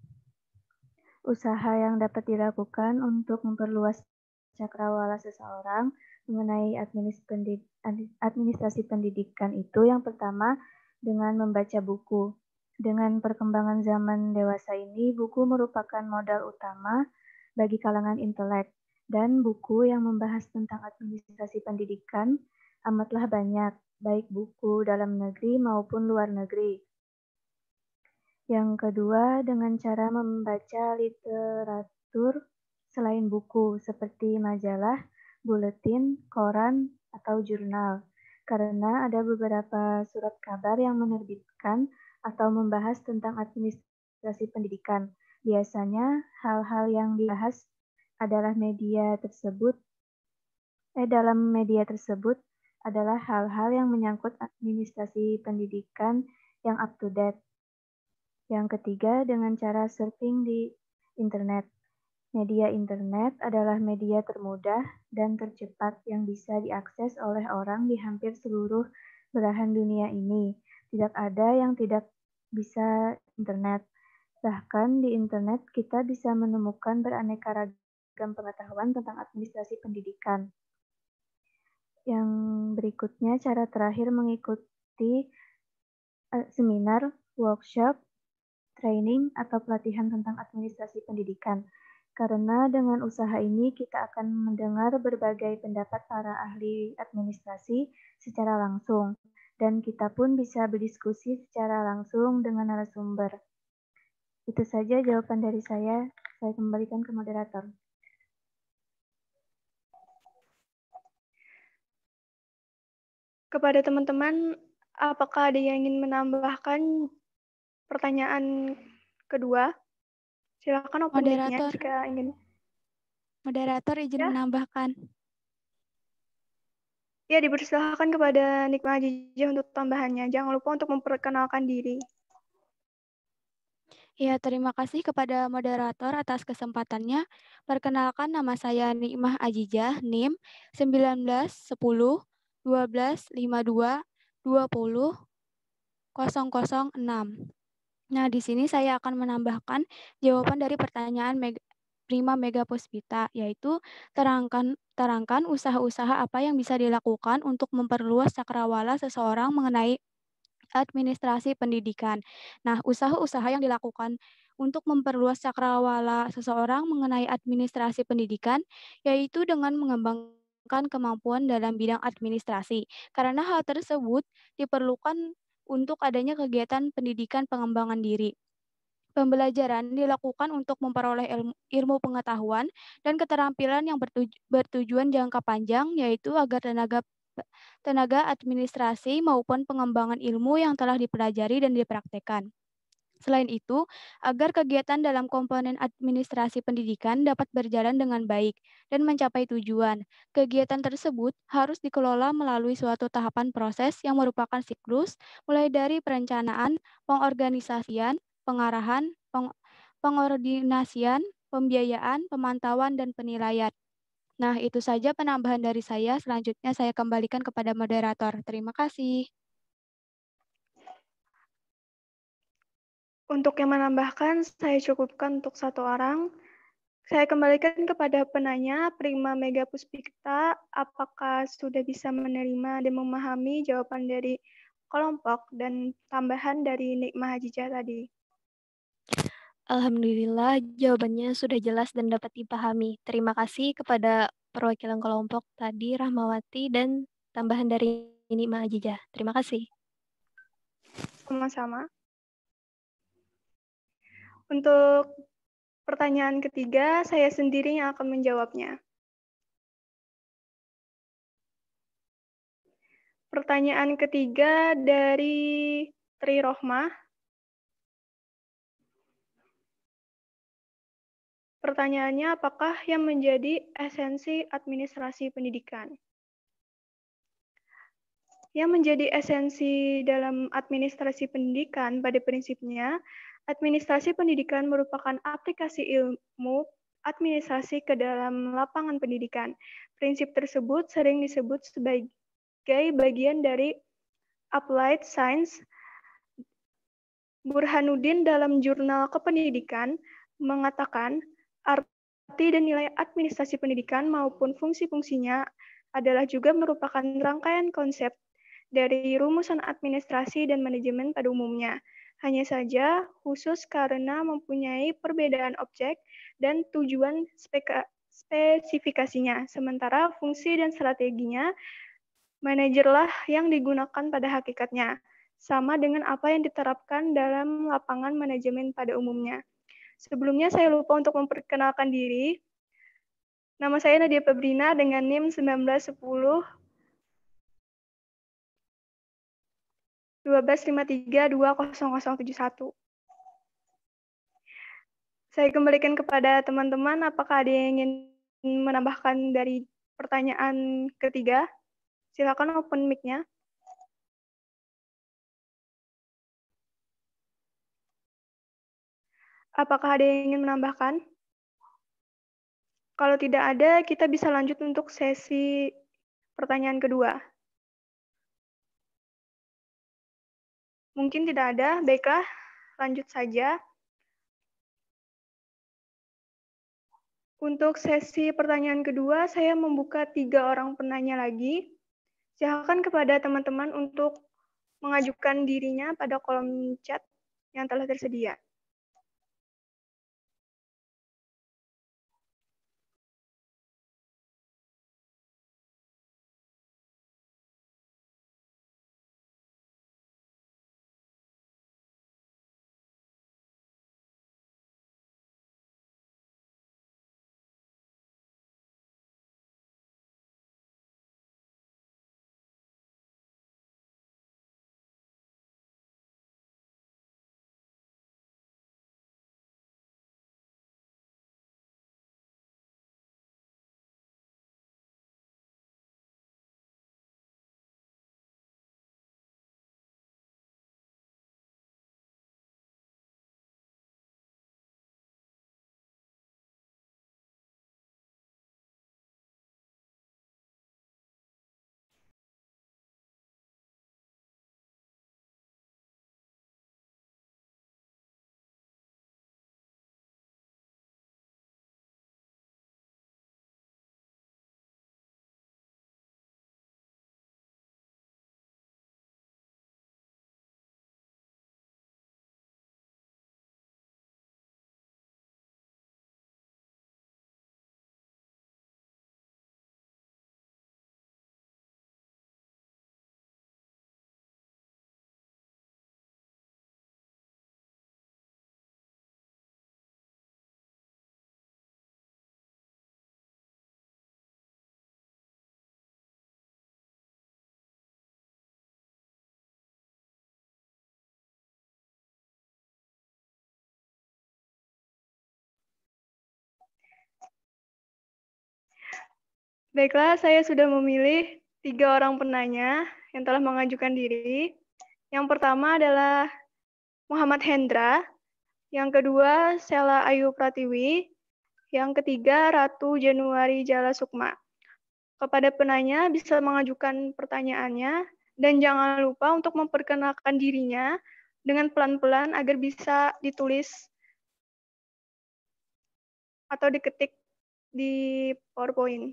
usaha yang dapat dilakukan untuk memperluas cakrawala seseorang mengenai administrasi pendidikan itu yang pertama dengan membaca buku. Dengan perkembangan zaman dewasa ini, buku merupakan modal utama bagi kalangan intelek. Dan buku yang membahas tentang administrasi pendidikan amatlah banyak, baik buku dalam negeri maupun luar negeri. Yang kedua, dengan cara membaca literatur selain buku, seperti majalah, buletin, koran, atau jurnal. Karena ada beberapa surat kabar yang menerbitkan atau membahas tentang administrasi pendidikan. Biasanya hal-hal yang dibahas adalah dalam media tersebut adalah hal-hal yang menyangkut administrasi pendidikan yang up to date. Yang ketiga, dengan cara surfing di internet. Media internet adalah media termudah dan tercepat yang bisa diakses oleh orang di hampir seluruh belahan dunia ini. Tidak ada yang tidak bisa internet. Bahkan di internet kita bisa menemukan beraneka ragam pengetahuan tentang administrasi pendidikan. Yang berikutnya, cara terakhir mengikuti seminar, workshop, training, atau pelatihan tentang administrasi pendidikan. Karena dengan usaha ini kita akan mendengar berbagai pendapat para ahli administrasi secara langsung, dan kita pun bisa berdiskusi secara langsung dengan narasumber. Itu saja jawaban dari saya kembalikan ke moderator. Kepada teman-teman, apakah ada yang ingin menambahkan pertanyaan kedua? Silakan open mic-nya jika ingin. Moderator izin menambahkan. Ya, dipersilakan kepada Nikma Ajijah untuk tambahannya. Jangan lupa untuk memperkenalkan diri. Ya, terima kasih kepada moderator atas kesempatannya. Perkenalkan, nama saya Nikmah Ajijah, NIM 1910 12 52 20 006. Nah, di sini saya akan menambahkan jawaban dari pertanyaan Prima Mega Puspita, yaitu terangkan usaha-usaha apa yang bisa dilakukan untuk memperluas cakrawala seseorang mengenai administrasi pendidikan. Nah, usaha-usaha yang dilakukan untuk memperluas cakrawala seseorang mengenai administrasi pendidikan, yaitu dengan mengembangkan kemampuan dalam bidang administrasi. Karena hal tersebut diperlukan untuk adanya kegiatan pendidikan pengembangan diri. Pembelajaran dilakukan untuk memperoleh ilmu pengetahuan dan keterampilan yang bertujuan jangka panjang, yaitu agar tenaga administrasi maupun pengembangan ilmu yang telah dipelajari dan dipraktekkan. Selain itu, agar kegiatan dalam komponen administrasi pendidikan dapat berjalan dengan baik dan mencapai tujuan, kegiatan tersebut harus dikelola melalui suatu tahapan proses yang merupakan siklus, mulai dari perencanaan, pengorganisasian, pengarahan, pengordinasian, pembiayaan, pemantauan, dan penilaian. Nah, itu saja penambahan dari saya. Selanjutnya saya kembalikan kepada moderator. Terima kasih. Untuk yang menambahkan, saya cukupkan untuk 1 orang. Saya kembalikan kepada penanya, Prima Mega Puspita, apakah sudah bisa menerima dan memahami jawaban dari kelompok dan tambahan dari Nikmah Ajijah tadi? Alhamdulillah, jawabannya sudah jelas dan dapat dipahami. Terima kasih kepada perwakilan kelompok tadi, Rahmawati, dan tambahan dari Nikmah Ajijah. Terima kasih. Sama-sama. Untuk pertanyaan ketiga, saya sendiri yang akan menjawabnya. Pertanyaan ketiga dari Tri Rohmah. Pertanyaannya, apakah yang menjadi esensi administrasi pendidikan? Yang menjadi esensi dalam administrasi pendidikan pada prinsipnya, administrasi pendidikan merupakan aplikasi ilmu administrasi ke dalam lapangan pendidikan. Prinsip tersebut sering disebut sebagai bagian dari applied science. Burhanuddin dalam jurnal Kependidikan mengatakan, arti dan nilai administrasi pendidikan maupun fungsi-fungsinya adalah juga merupakan rangkaian konsep dari rumusan administrasi dan manajemen pada umumnya. Hanya saja khusus karena mempunyai perbedaan objek dan tujuan spesifikasinya, sementara fungsi dan strateginya manajerlah yang digunakan pada hakikatnya, sama dengan apa yang diterapkan dalam lapangan manajemen pada umumnya. Sebelumnya saya lupa untuk memperkenalkan diri. Nama saya Nadia Febrina dengan NIM 1910 1253200071. Saya kembalikan kepada teman-teman, apakah ada yang ingin menambahkan dari pertanyaan ketiga? Silakan open mic-nya. Apakah ada yang ingin menambahkan? Kalau tidak ada, kita bisa lanjut untuk sesi pertanyaan kedua. Mungkin tidak ada, baiklah, lanjut saja. Untuk sesi pertanyaan kedua, saya membuka 3 orang penanya lagi. Silakan kepada teman-teman untuk mengajukan dirinya pada kolom chat yang telah tersedia. Baiklah, saya sudah memilih 3 orang penanya yang telah mengajukan diri. Yang pertama adalah Muhammad Hendra, yang kedua Sela Ayu Pratiwi, yang ketiga Ratu Januari Jala Sukma. Kepada penanya bisa mengajukan pertanyaannya dan jangan lupa untuk memperkenalkan dirinya dengan pelan-pelan agar bisa ditulis atau diketik di PowerPoint.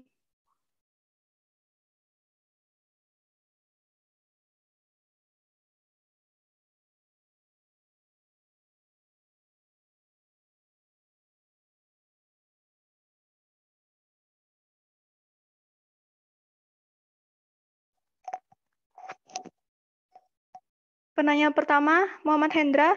Penanya pertama, Muhammad Hendra.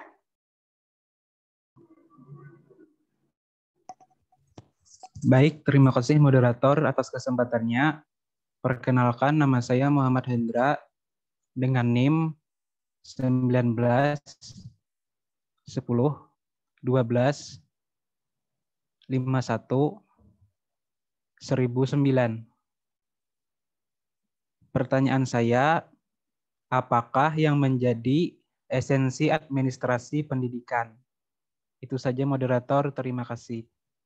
Baik, terima kasih moderator atas kesempatannya. Perkenalkan, nama saya Muhammad Hendra dengan NIM 19 10 12 51 1009. Pertanyaan saya, apakah yang menjadi esensi administrasi pendidikan? Itu saja moderator, terima kasih.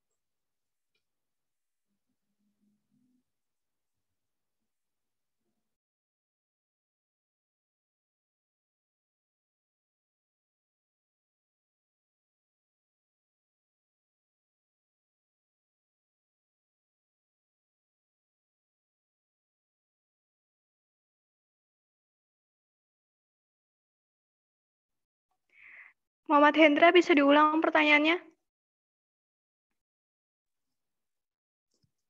Muhammad Hendra, bisa diulang pertanyaannya?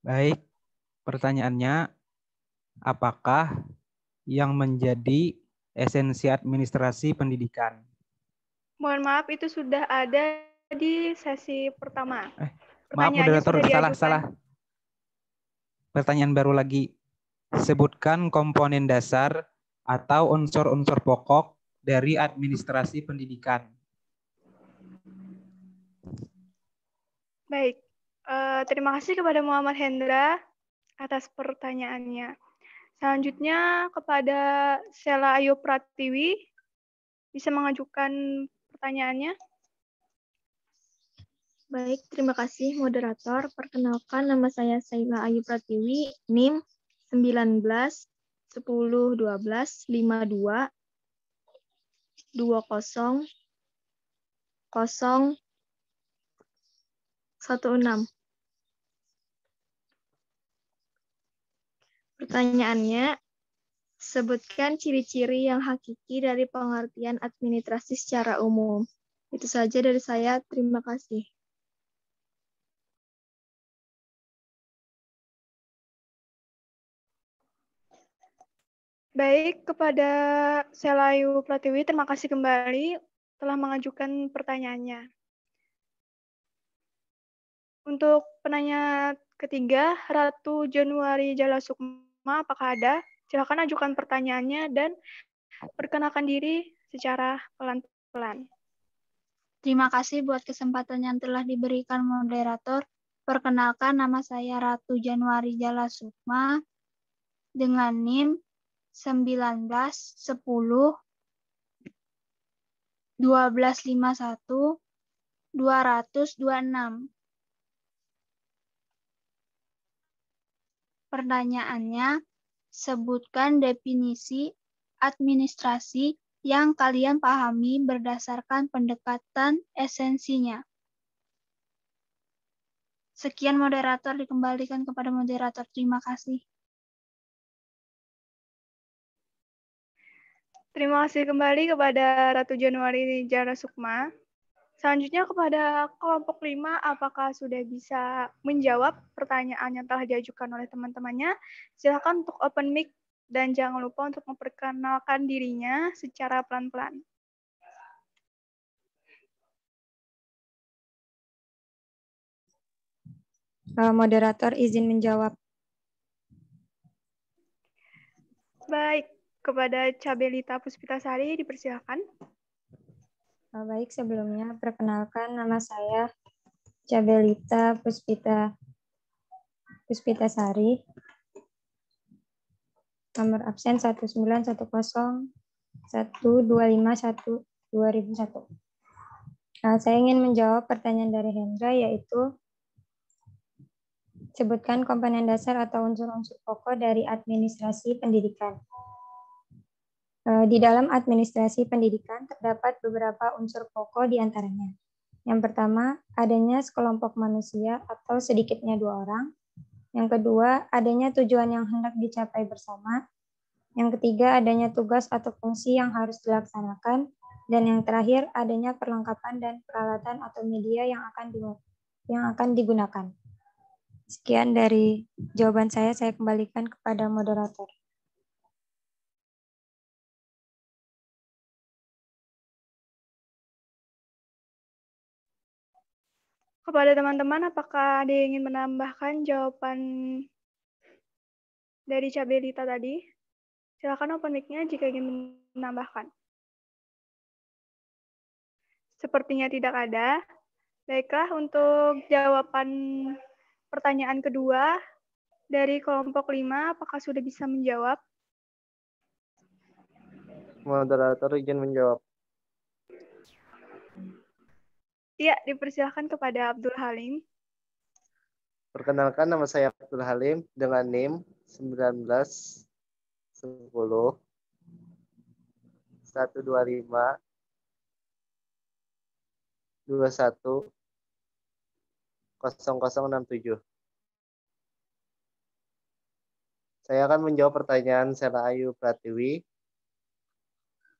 Baik, pertanyaannya, apakah yang menjadi esensi administrasi pendidikan? Mohon maaf, itu sudah ada di sesi pertama. Maaf Pertanyaannya moderator, sudah diajukan. salah. Pertanyaan baru lagi. Sebutkan komponen dasar atau unsur-unsur pokok dari administrasi pendidikan. Baik, terima kasih kepada Muhammad Hendra atas pertanyaannya. Selanjutnya kepada Sela Ayu Pratiwi, bisa mengajukan pertanyaannya. Baik, terima kasih moderator. Perkenalkan, nama saya Saila Ayu Pratiwi, NIM 19 10 12 52 20 0 16. Pertanyaannya, sebutkan ciri-ciri yang hakiki dari pengertian administrasi secara umum. Itu saja dari saya, terima kasih. Baik, kepada Selayu Pratiwi, terima kasih kembali telah mengajukan pertanyaannya. Untuk penanya ketiga, Ratu Januari Jalasukma, apakah ada? Silakan ajukan pertanyaannya dan perkenalkan diri secara pelan-pelan. Terima kasih buat kesempatan yang telah diberikan moderator. Perkenalkan, nama saya Ratu Januari Jalasukma dengan NIM 19 10 1251 226. Pertanyaannya, sebutkan definisi administrasi yang kalian pahami berdasarkan pendekatan esensinya. Sekian moderator, dikembalikan kepada moderator. Terima kasih. Terima kasih kembali kepada Ratu Januari Jalasukma. Selanjutnya kepada kelompok 5, apakah sudah bisa menjawab pertanyaan yang telah diajukan oleh teman-temannya? Silakan untuk open mic dan jangan lupa untuk memperkenalkan dirinya secara pelan-pelan. Moderator izin menjawab. Baik, kepada Cabelita Puspitasari dipersilakan. Baik, sebelumnya perkenalkan, nama saya Cabelita Puspitasari. Nomor absen 19101251201. Saya ingin menjawab pertanyaan dari Hendra, yaitu sebutkan komponen dasar atau unsur-unsur pokok dari administrasi pendidikan. Di dalam administrasi pendidikan terdapat beberapa unsur pokok di antaranya. Yang pertama, adanya sekelompok manusia atau sedikitnya 2 orang. Yang kedua, adanya tujuan yang hendak dicapai bersama. Yang ketiga, adanya tugas atau fungsi yang harus dilaksanakan. Dan yang terakhir, adanya perlengkapan dan peralatan atau media yang akan digunakan. Sekian dari jawaban saya kembalikan kepada moderator. Kepada teman-teman, apakah ada yang ingin menambahkan jawaban dari Cabelita tadi? Silakan open mic-nya jika ingin menambahkan. Sepertinya tidak ada. Baiklah, untuk jawaban pertanyaan kedua dari kelompok 5, apakah sudah bisa menjawab? Moderator izin menjawab. Ya, dipersilakan kepada Abdul Halim. Perkenalkan, nama saya Abdul Halim dengan NIM 19 10 125 21 0067. Saya akan menjawab pertanyaan Sela Ayu Pratiwi.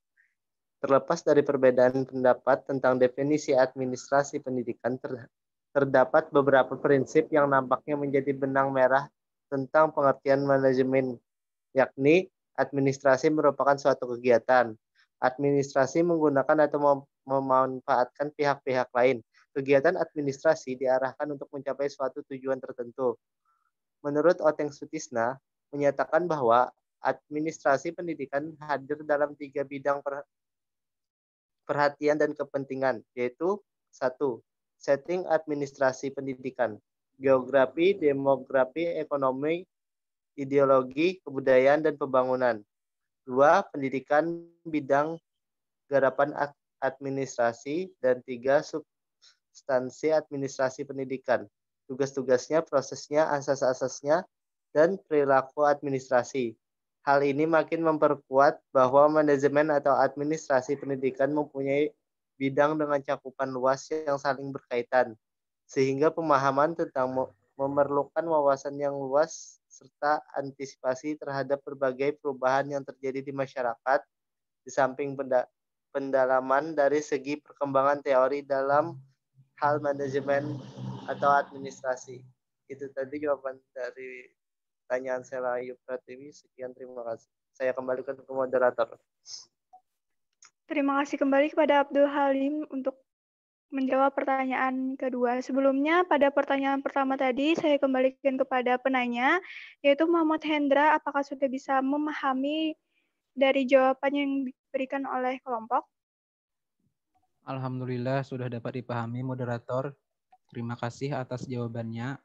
Terlepas dari perbedaan pendapat tentang definisi administrasi pendidikan, terdapat beberapa prinsip yang nampaknya menjadi benang merah tentang pengertian manajemen, yakni administrasi merupakan suatu kegiatan. Administrasi menggunakan atau memanfaatkan pihak-pihak lain. Kegiatan administrasi diarahkan untuk mencapai suatu tujuan tertentu. Menurut Oteng Sutisna, menyatakan bahwa administrasi pendidikan hadir dalam 3 bidang perhatian dan kepentingan, yaitu 1. Setting administrasi pendidikan, geografi, demografi, ekonomi, ideologi, kebudayaan, dan pembangunan. 2. Pendidikan bidang garapan administrasi, dan 3. Substansi administrasi pendidikan, tugas-tugasnya, prosesnya, asas-asasnya, dan perilaku administrasi. Hal ini makin memperkuat bahwa manajemen atau administrasi pendidikan mempunyai bidang dengan cakupan luas yang saling berkaitan, sehingga pemahaman tentang memerlukan wawasan yang luas serta antisipasi terhadap berbagai perubahan yang terjadi di masyarakat, di samping pendalaman dari segi perkembangan teori dalam hal manajemen atau administrasi. Itu tadi jawaban dari pertanyaan saya, Ayu Pratiwi. Sekian, terima kasih. Saya kembalikan ke moderator. Terima kasih kembali kepada Abdul Halim untuk menjawab pertanyaan kedua. Sebelumnya, pada pertanyaan pertama tadi, saya kembalikan kepada penanya, yaitu Muhammad Hendra, apakah sudah bisa memahami dari jawaban yang diberikan oleh kelompok? Alhamdulillah sudah dapat dipahami, moderator. Terima kasih atas jawabannya.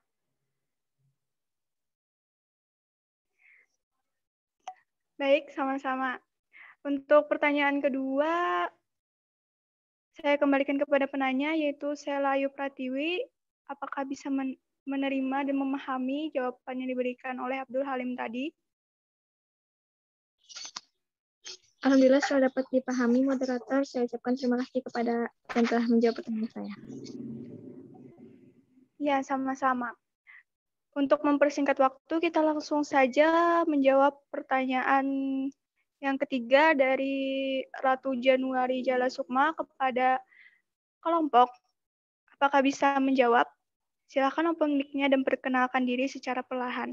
Baik, sama-sama. Untuk pertanyaan kedua, saya kembalikan kepada penanya, yaitu Sela Ayu Pratiwi. Apakah bisa menerima dan memahami jawaban yang diberikan oleh Abdul Halim tadi? Alhamdulillah sudah dapat dipahami, moderator. Saya ucapkan terima kasih kepada yang telah menjawab pertanyaan saya. Ya, sama-sama. Untuk mempersingkat waktu, kita langsung saja menjawab pertanyaan yang ketiga dari Ratu Januari Jalasukma kepada kelompok. Apakah bisa menjawab? Silakan open mic-nya dan perkenalkan diri secara perlahan.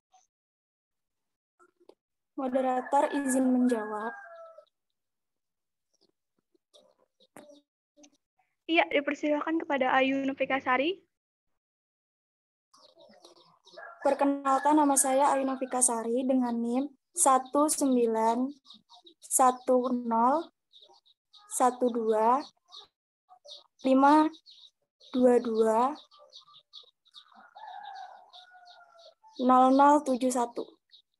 Moderator izin menjawab. Iya, dipersilakan kepada Ayu Novikasari. Perkenalkan, nama saya Ayu Novikasari dengan NIM 191012 522 0071.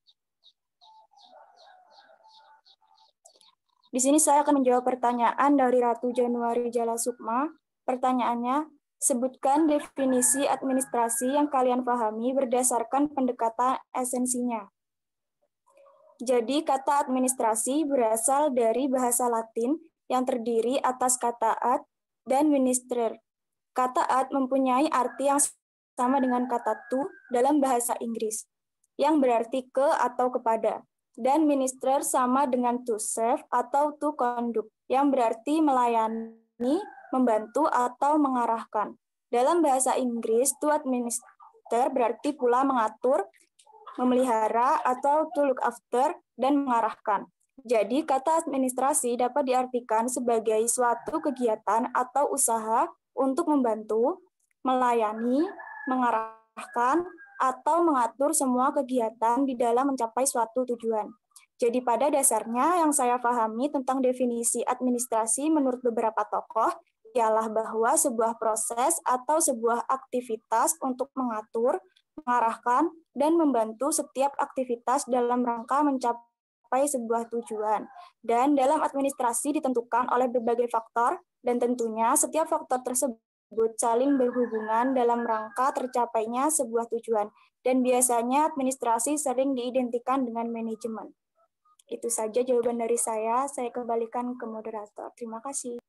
Di sini saya akan menjawab pertanyaan dari Ratu Januari Jalasukma. Pertanyaannya, sebutkan definisi administrasi yang kalian pahami berdasarkan pendekatan esensinya. Jadi, kata administrasi berasal dari bahasa Latin yang terdiri atas kata ad dan minister. Kata ad mempunyai arti yang sama dengan kata to dalam bahasa Inggris, yang berarti ke atau kepada. Dan minister sama dengan to serve atau to conduct, yang berarti melayani, membantu, atau mengarahkan. Dalam bahasa Inggris, to administer berarti pula mengatur, memelihara, atau to look after, dan mengarahkan. Jadi, kata administrasi dapat diartikan sebagai suatu kegiatan atau usaha untuk membantu, melayani, mengarahkan, atau mengatur semua kegiatan di dalam mencapai suatu tujuan. Jadi pada dasarnya yang saya pahami tentang definisi administrasi menurut beberapa tokoh ialah bahwa sebuah proses atau sebuah aktivitas untuk mengatur, mengarahkan, dan membantu setiap aktivitas dalam rangka mencapai sebuah tujuan. Dan dalam administrasi ditentukan oleh berbagai faktor dan tentunya setiap faktor tersebut saling berhubungan dalam rangka tercapainya sebuah tujuan, dan biasanya administrasi sering diidentikan dengan manajemen. Itu saja jawaban dari saya kembalikan ke moderator. Terima kasih.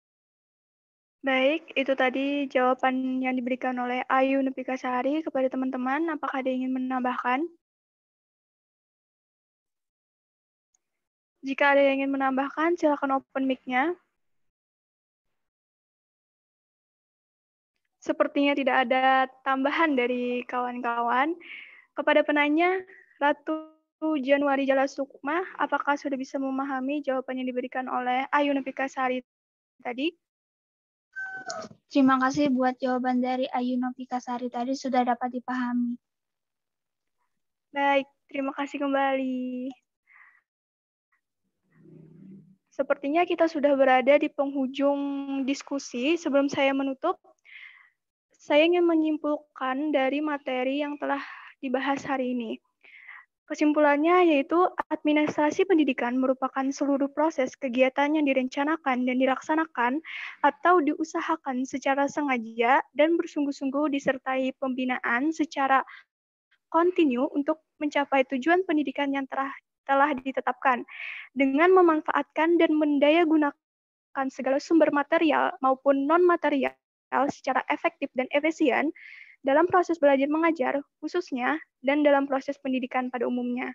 Baik, itu tadi jawaban yang diberikan oleh Ayu Novikasari kepada teman-teman. Apakah ada yang ingin menambahkan? Jika ada yang ingin menambahkan, silakan open mic-nya. Sepertinya tidak ada tambahan dari kawan-kawan. Kepada penanya, Ratu Januari Jalasukma, apakah sudah bisa memahami jawaban yang diberikan oleh Ayu Novikasari tadi? Terima kasih buat jawaban dari Ayu Novikasari tadi sudah dapat dipahami. Baik, terima kasih kembali. Sepertinya kita sudah berada di penghujung diskusi. Sebelum saya menutup, saya ingin menyimpulkan dari materi yang telah dibahas hari ini. Kesimpulannya yaitu administrasi pendidikan merupakan seluruh proses kegiatan yang direncanakan dan dilaksanakan atau diusahakan secara sengaja dan bersungguh-sungguh disertai pembinaan secara kontinu untuk mencapai tujuan pendidikan yang telah ditetapkan dengan memanfaatkan dan mendayagunakan segala sumber material maupun non-material secara efektif dan efisien dalam proses belajar mengajar khususnya dan dalam proses pendidikan pada umumnya.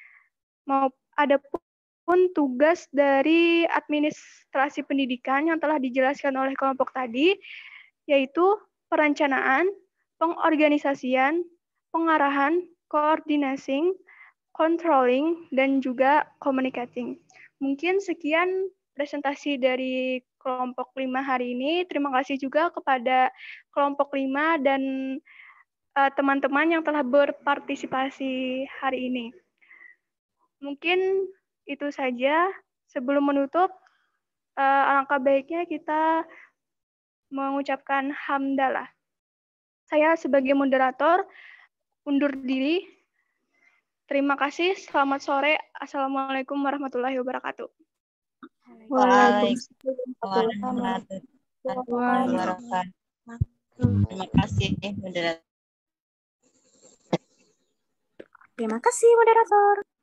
Adapun tugas dari administrasi pendidikan yang telah dijelaskan oleh kelompok tadi yaitu perencanaan, pengorganisasian, pengarahan, coordinating, controlling, dan juga communicating. Mungkin sekian presentasi dari kelompok 5 hari ini. Terima kasih juga kepada kelompok 5 dan teman-teman yang telah berpartisipasi hari ini. Mungkin itu saja. Sebelum menutup, alangkah baiknya kita mengucapkan hamdalah. Saya sebagai moderator undur diri. Terima kasih. Selamat sore. Assalamualaikum warahmatullahi wabarakatuh. Waalaikumsalam. Terima kasih, moderator. Terima kasih, moderator.